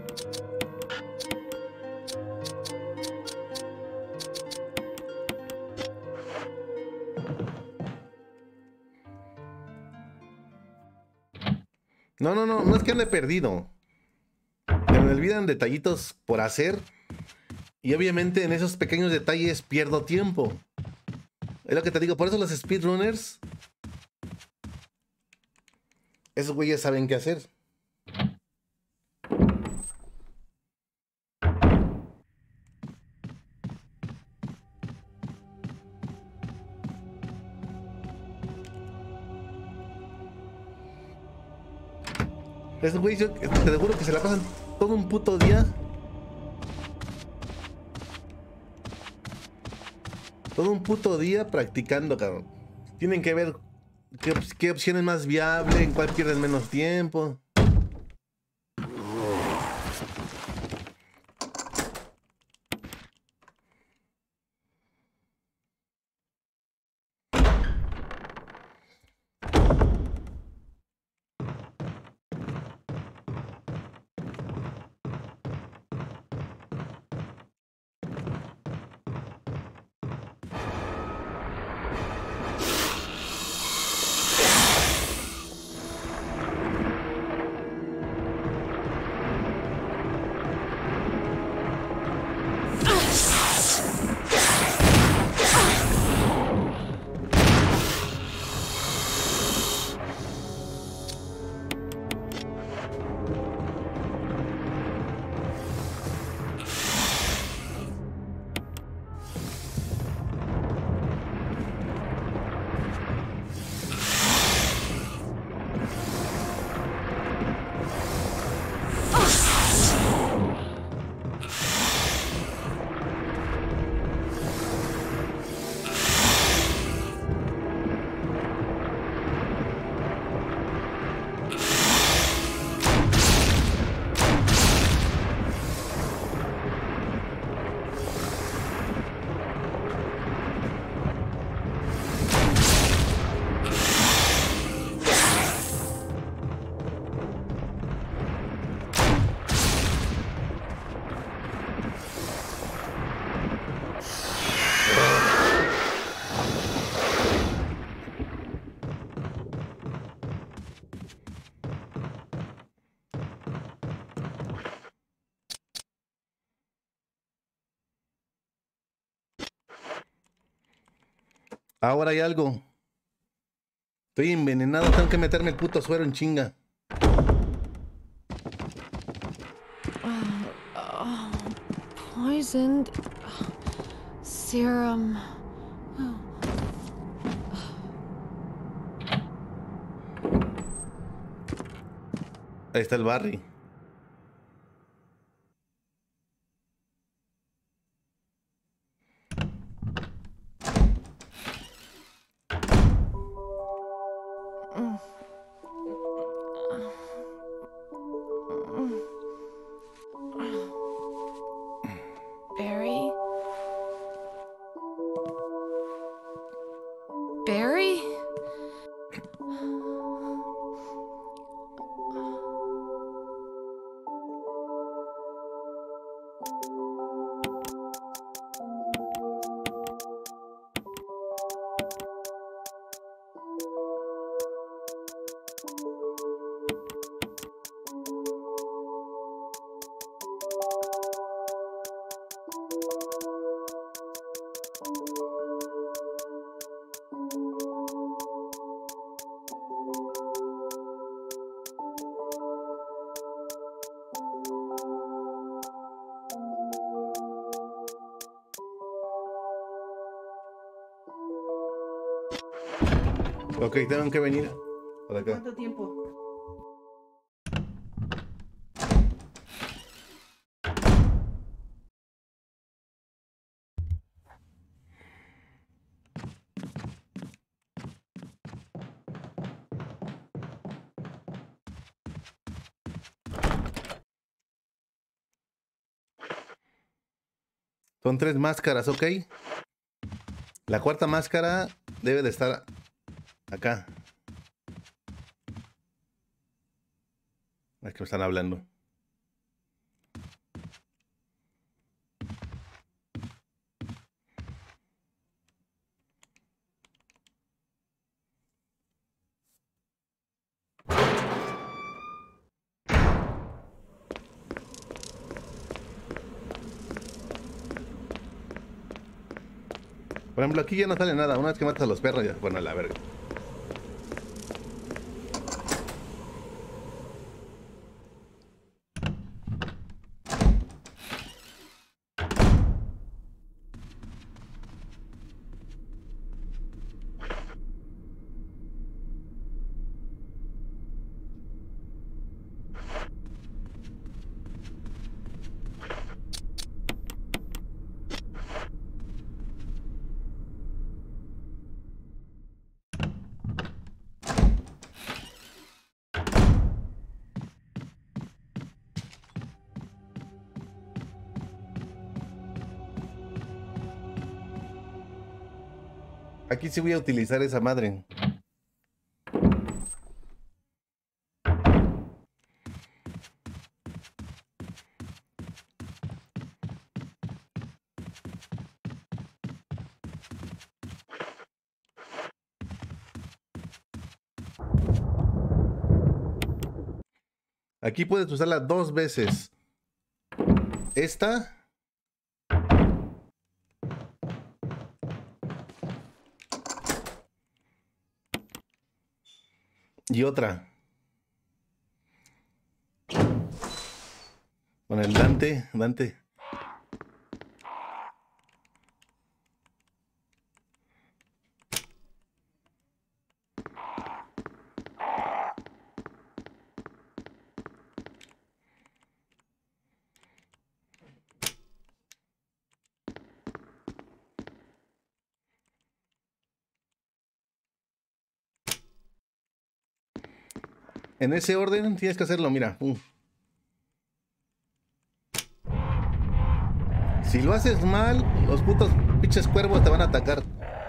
No, no, no, no es que ande perdido. Se me olvidan detallitos por hacer. Y obviamente en esos pequeños detalles pierdo tiempo. Es lo que te digo, por eso los speedrunners, esos güeyes saben qué hacer. Esos güeyes, yo te juro que se la pasan todo un puto día. Todo un puto día practicando, cabrón. Tienen que ver qué, op- qué opción es más viable, en cuál pierden menos tiempo. Ahora hay algo. Estoy envenenado, tengo que meterme el puto suero en chinga. Oh, poisoned serum. Ahí está el Barry. Barry? Barry? Ok, tengo que venir por acá. ¿Cuánto tiempo? Son tres máscaras, ok. La cuarta máscara debe de estar acá. Es que me están hablando. Por ejemplo, aquí ya no sale nada. Una vez que matas a los perros, ya, bueno, a la verga. Aquí sí voy a utilizar esa madre. Aquí puedes usarla dos veces. Esta. Y otra. Con el Dante, Dante. En ese orden tienes que hacerlo, mira. Uh. Si lo haces mal, los putos pinches cuervos te van a atacar.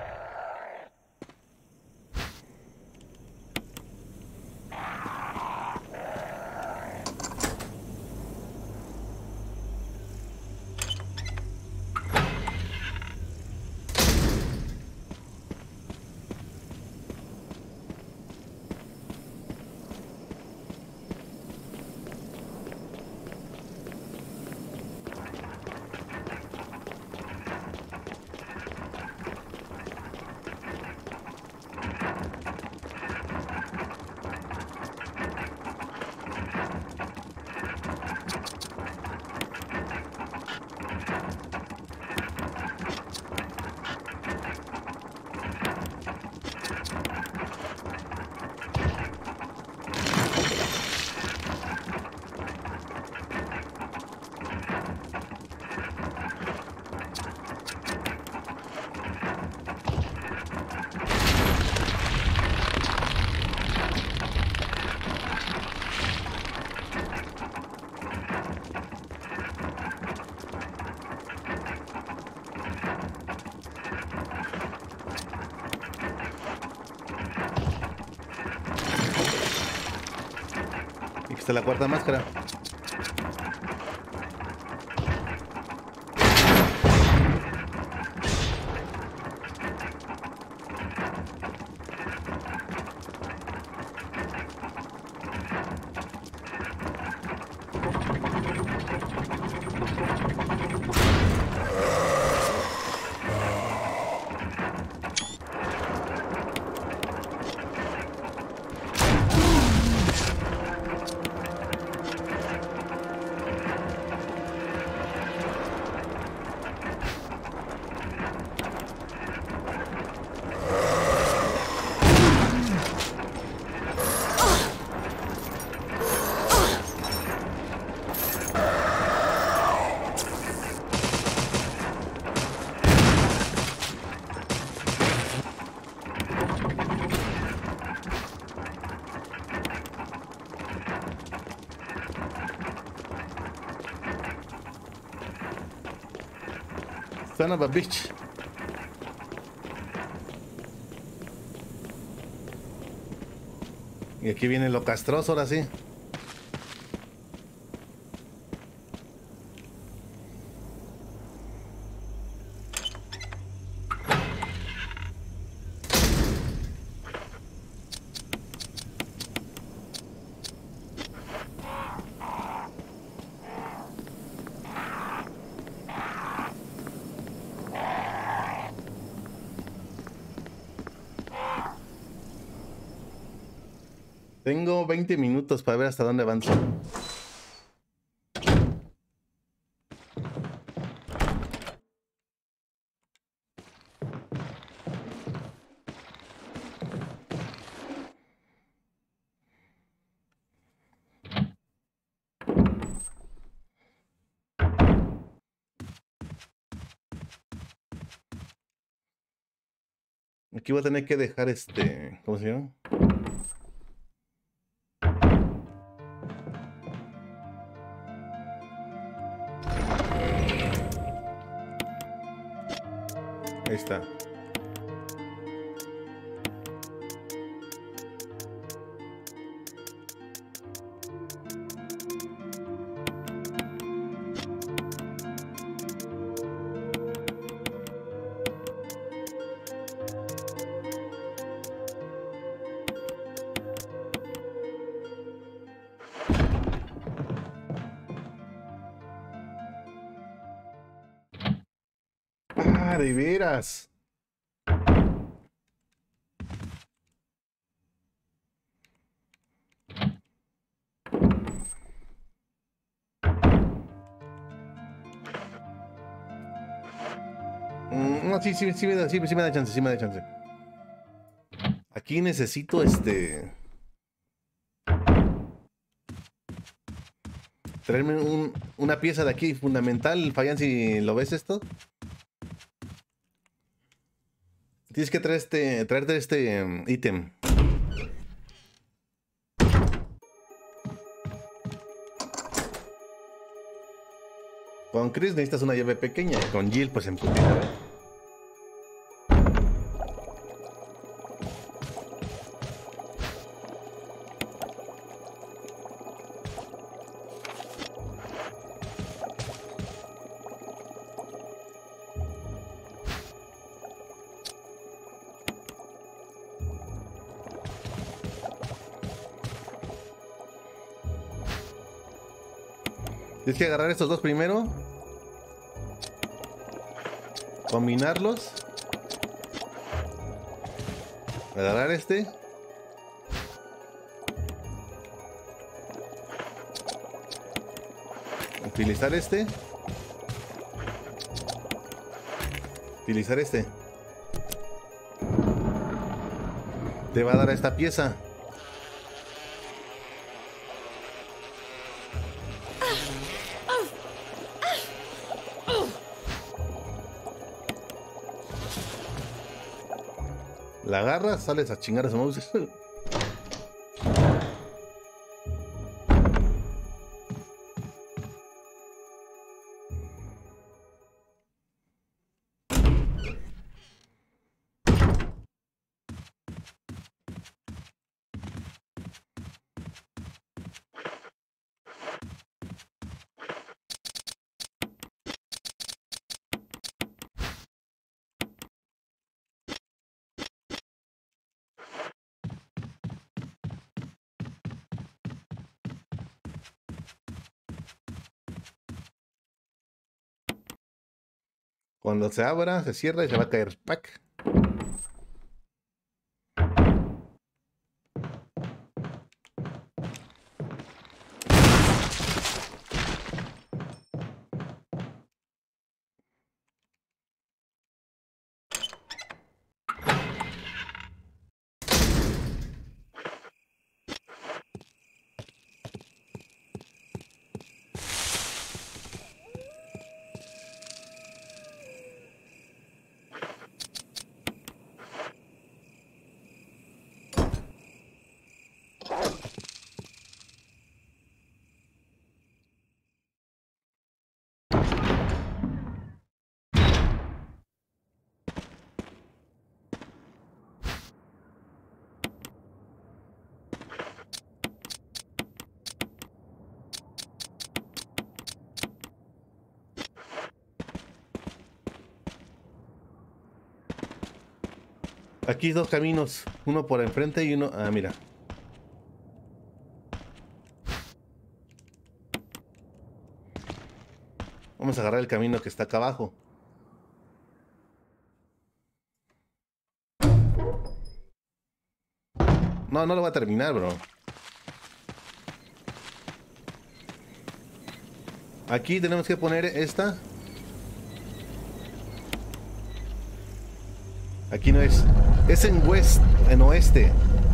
Aquí está la cuarta máscara. Son of a bitch. Y aquí viene lo castroso, ahora sí. Tengo veinte minutos para ver hasta dónde avanzo. Aquí voy a tener que dejar este... ¿Cómo se llama? Ahí está. Ah, de veras. Mm, no, sí, sí, sí, me da, sí, sí me da chance, sí me da chance. Aquí necesito este... traerme un, una pieza de aquí fundamental. Fallan si lo ves esto. Tienes que traer este, traerte este um, ítem. Con Chris necesitas una llave pequeña. Con Jill, pues en putita, ¿eh? Tienes que agarrar estos dos primero. Combinarlos. Agarrar este. Utilizar este. Utilizar este. Te va a dar a esta pieza. La agarras, sales a chingar a su mouse. Cuando se abra, se cierra y se va a caer. ¡Pac! Aquí dos caminos, uno por enfrente y uno... Ah, mira. Vamos a agarrar el camino que está acá abajo. No, no lo va a terminar, bro. Aquí tenemos que poner esta. Aquí no es. Es en west, en oeste.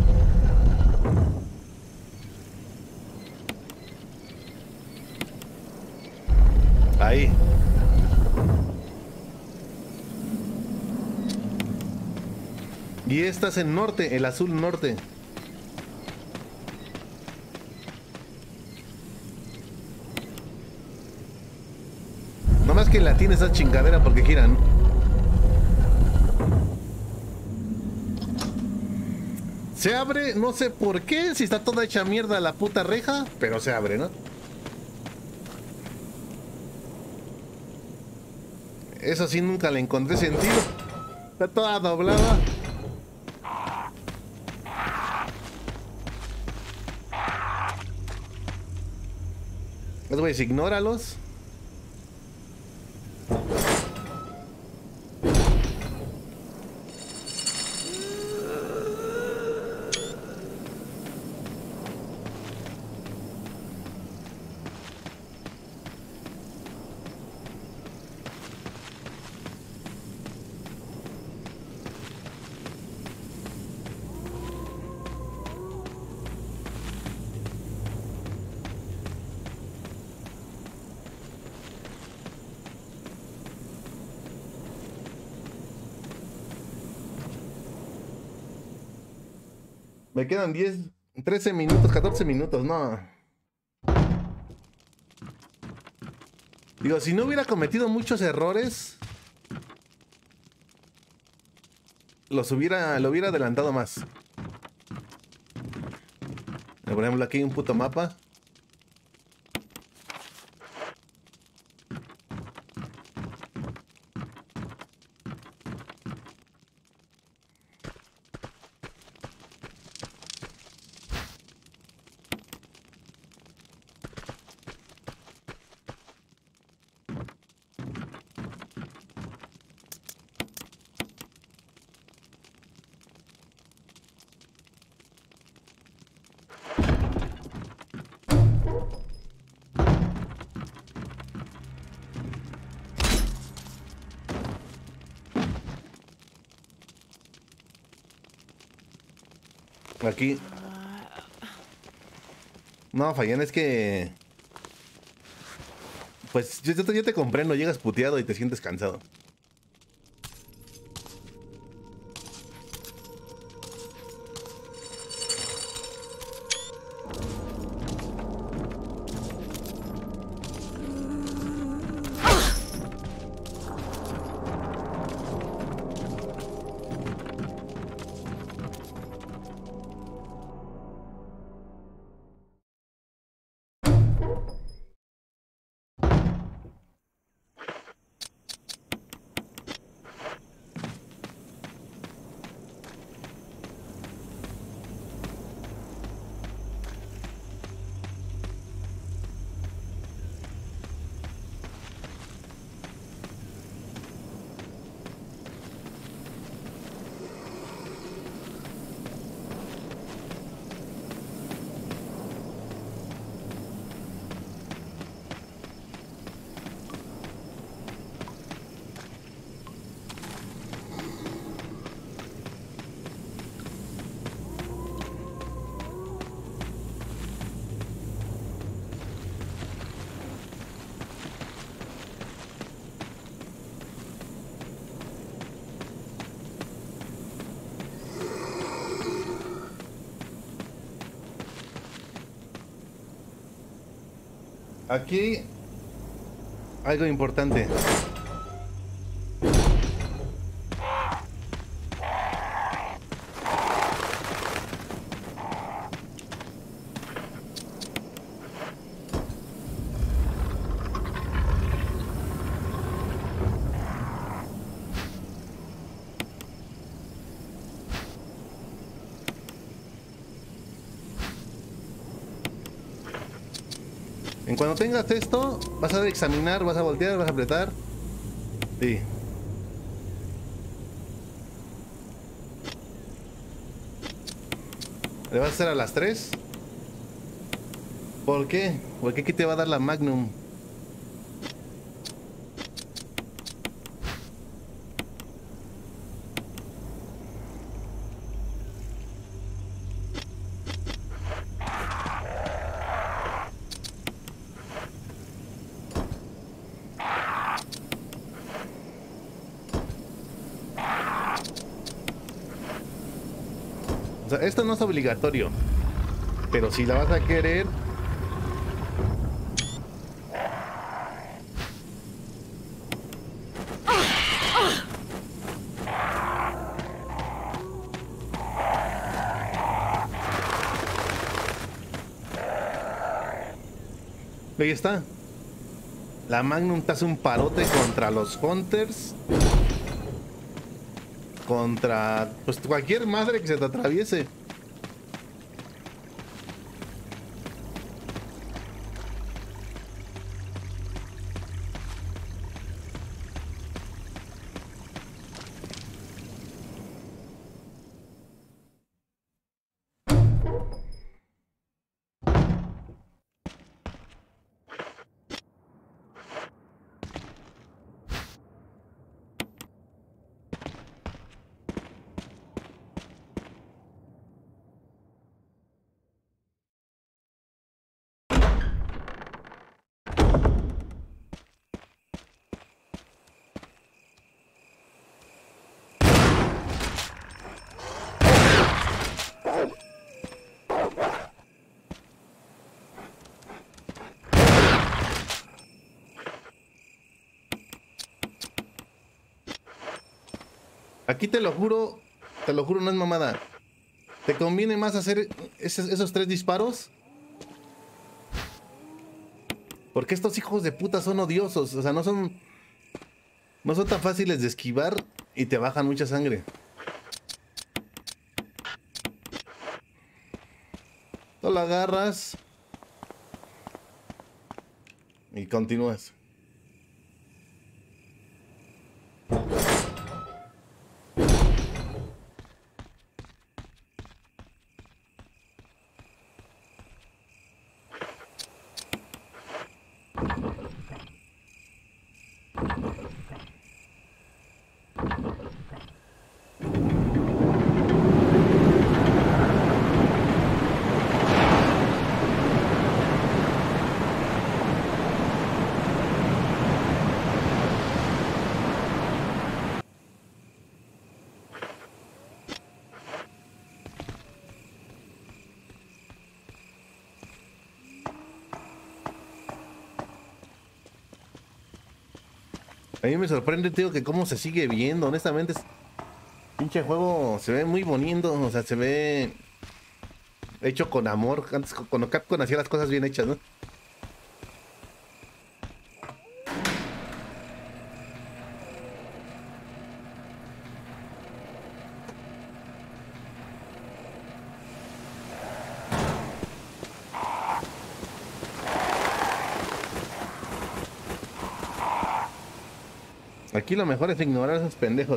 Ahí. Y esta es en norte, el azul norte. No más que la tiene esa chingadera porque giran. Se abre, no sé por qué, si está toda hecha mierda la puta reja, pero se abre, ¿no? Eso sí, nunca le encontré sentido. Está toda doblada. Los güeyes, ignóralos. Me quedan diez, trece minutos, catorce minutos, no. Digo, si no hubiera cometido muchos errores, los hubiera, lo hubiera adelantado más. Por ejemplo, aquí hay un puto mapa. Aquí. No, Fallan, es que... Pues yo, yo, te, yo te comprendo, llegas puteado y te sientes cansado. Aquí algo importante. En cuando tengas esto, vas a examinar, vas a voltear, vas a apretar. Sí. ¿Le vas a hacer a las tres? ¿Por qué? Porque aquí te va a dar la Magnum. O sea, esto no es obligatorio, pero si la vas a querer, ahí está. La Magnum te hace un parote contra los Hunters. Contra pues cualquier madre que se te atraviese. Aquí te lo juro, te lo juro, no es mamada. ¿Te conviene más hacer esos, esos tres disparos? Porque estos hijos de puta son odiosos. O sea, no son... No son tan fáciles de esquivar y te bajan mucha sangre. Tú lo agarras y continúas. A mí me sorprende, tío, que cómo se sigue viendo. Honestamente, es... pinche juego se ve muy bonito. O sea, se ve hecho con amor. Antes, cuando Capcom hacía las cosas bien hechas, ¿no? Aquí lo mejor es ignorar a esos pendejos.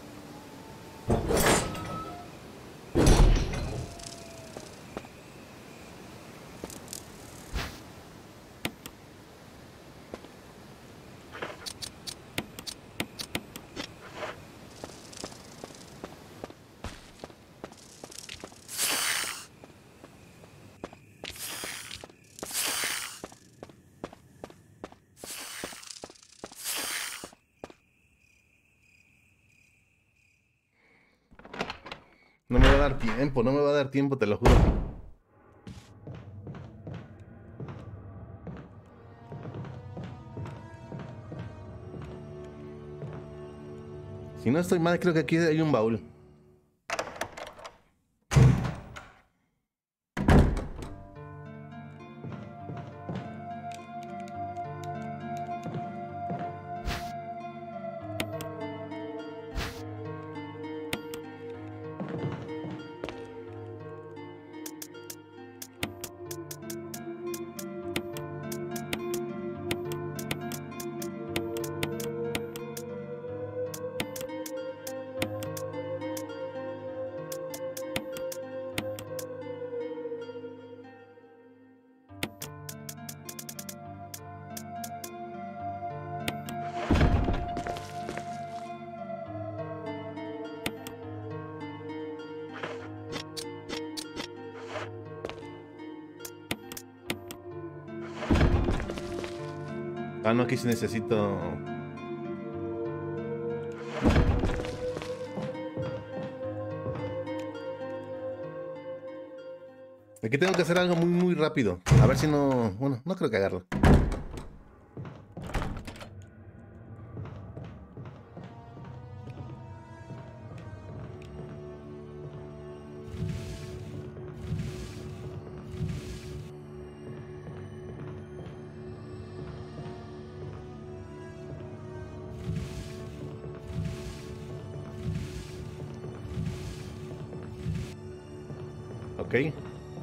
No me va a dar tiempo, no me va a dar tiempo, te lo juro. Si no estoy mal, creo que aquí hay un baúl. Ah, no, aquí sí necesito... Aquí tengo que hacer algo muy, muy rápido. A ver si no... Bueno, no creo que agarro. Ok.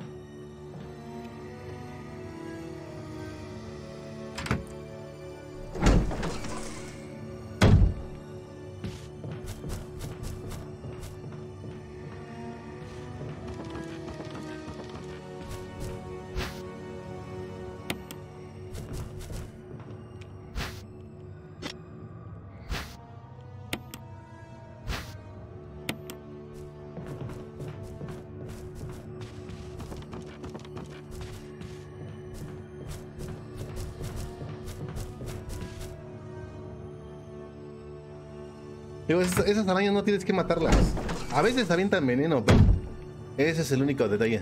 Digo, esas, esas arañas no tienes que matarlas. A veces avientan veneno, pero ese es el único detalle.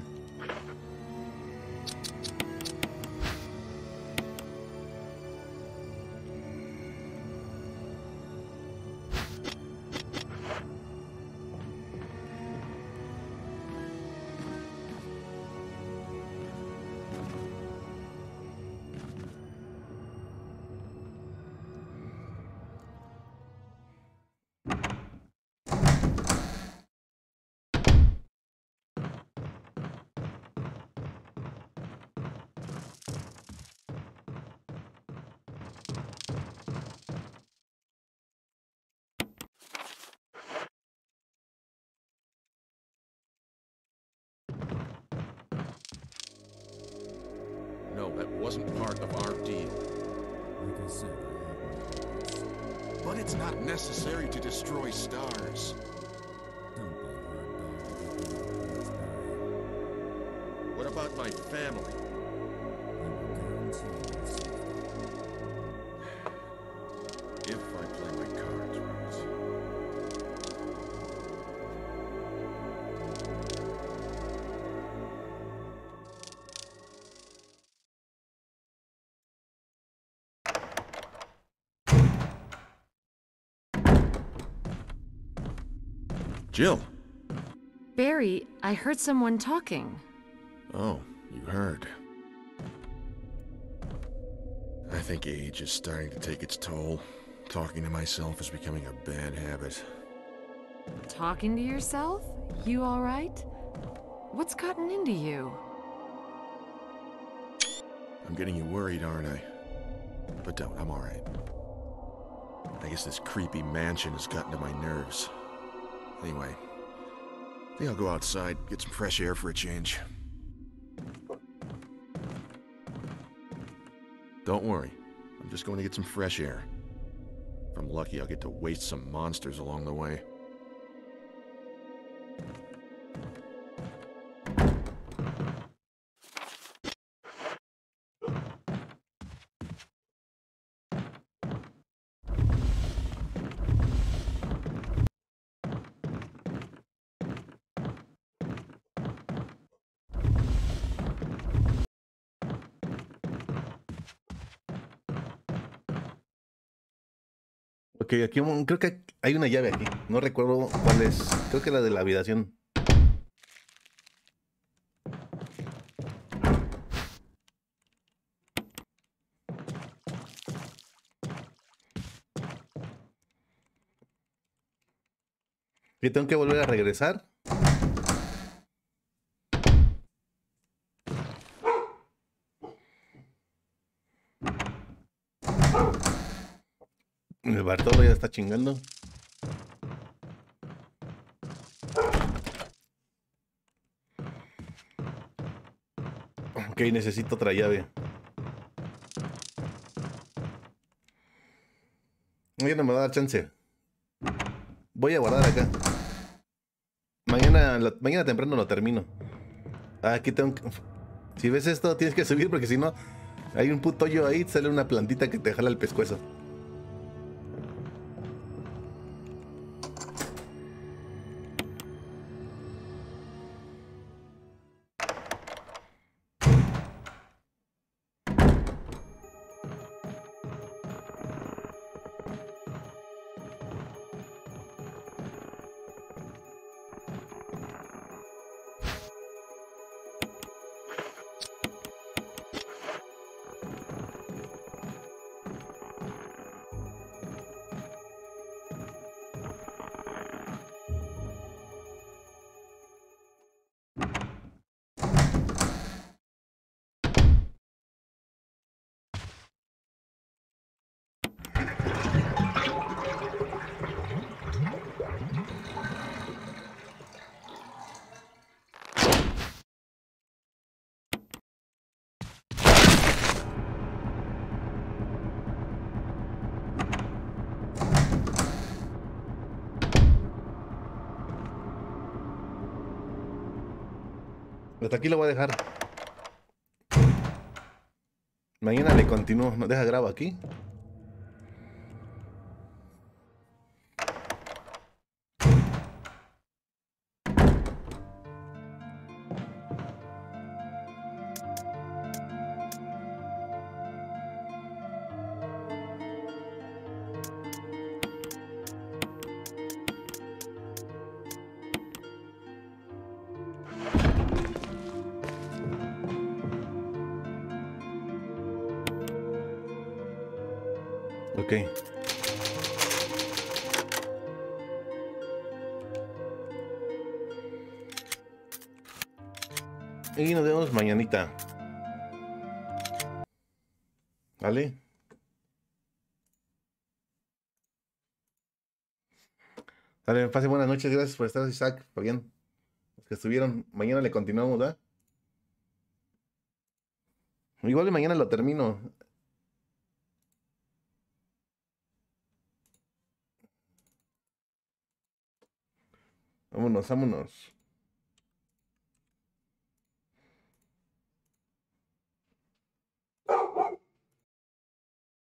No, that wasn't part of our deal. Like I said, But it's not necessary to destroy stars. What about my family? If I play my cards right. Jill. Barry, I heard someone talking. Oh, you heard. I think age is starting to take its toll. Talking to myself is becoming a bad habit. Talking to yourself? You all right? What's gotten into you? I'm getting you worried, aren't I? But don't, I'm all right. I guess this creepy mansion has gotten to my nerves. Anyway, I think I'll go outside, get some fresh air for a change. Don't worry, I'm just going to get some fresh air. If I'm lucky, I'll get to waste some monsters along the way. Ok, aquí un- creo que hay una llave aquí. No recuerdo cuál es. Creo que la de la habitación. Y tengo que volver a regresar. El Bartolo ya está chingando. Ok, necesito otra llave. Ya no me va a dar chance. Voy a guardar acá. Mañana, lo- mañana temprano lo termino. Ah, aquí tengo que... Si ves esto, tienes que subir porque si no... Hay un puto hoyo ahí, sale una plantita que te jala el pescuezo. Hasta aquí lo voy a dejar. Mañana le continúo. ¿No deja grabo aquí? Ok. Y nos vemos mañanita. ¿Vale? Dale, pase buenas noches. Gracias por estar, Isaac. Fabián. Los que estuvieron. Mañana le continuamos, ¿verdad? Igual y mañana lo termino. Vámonos, vámonos.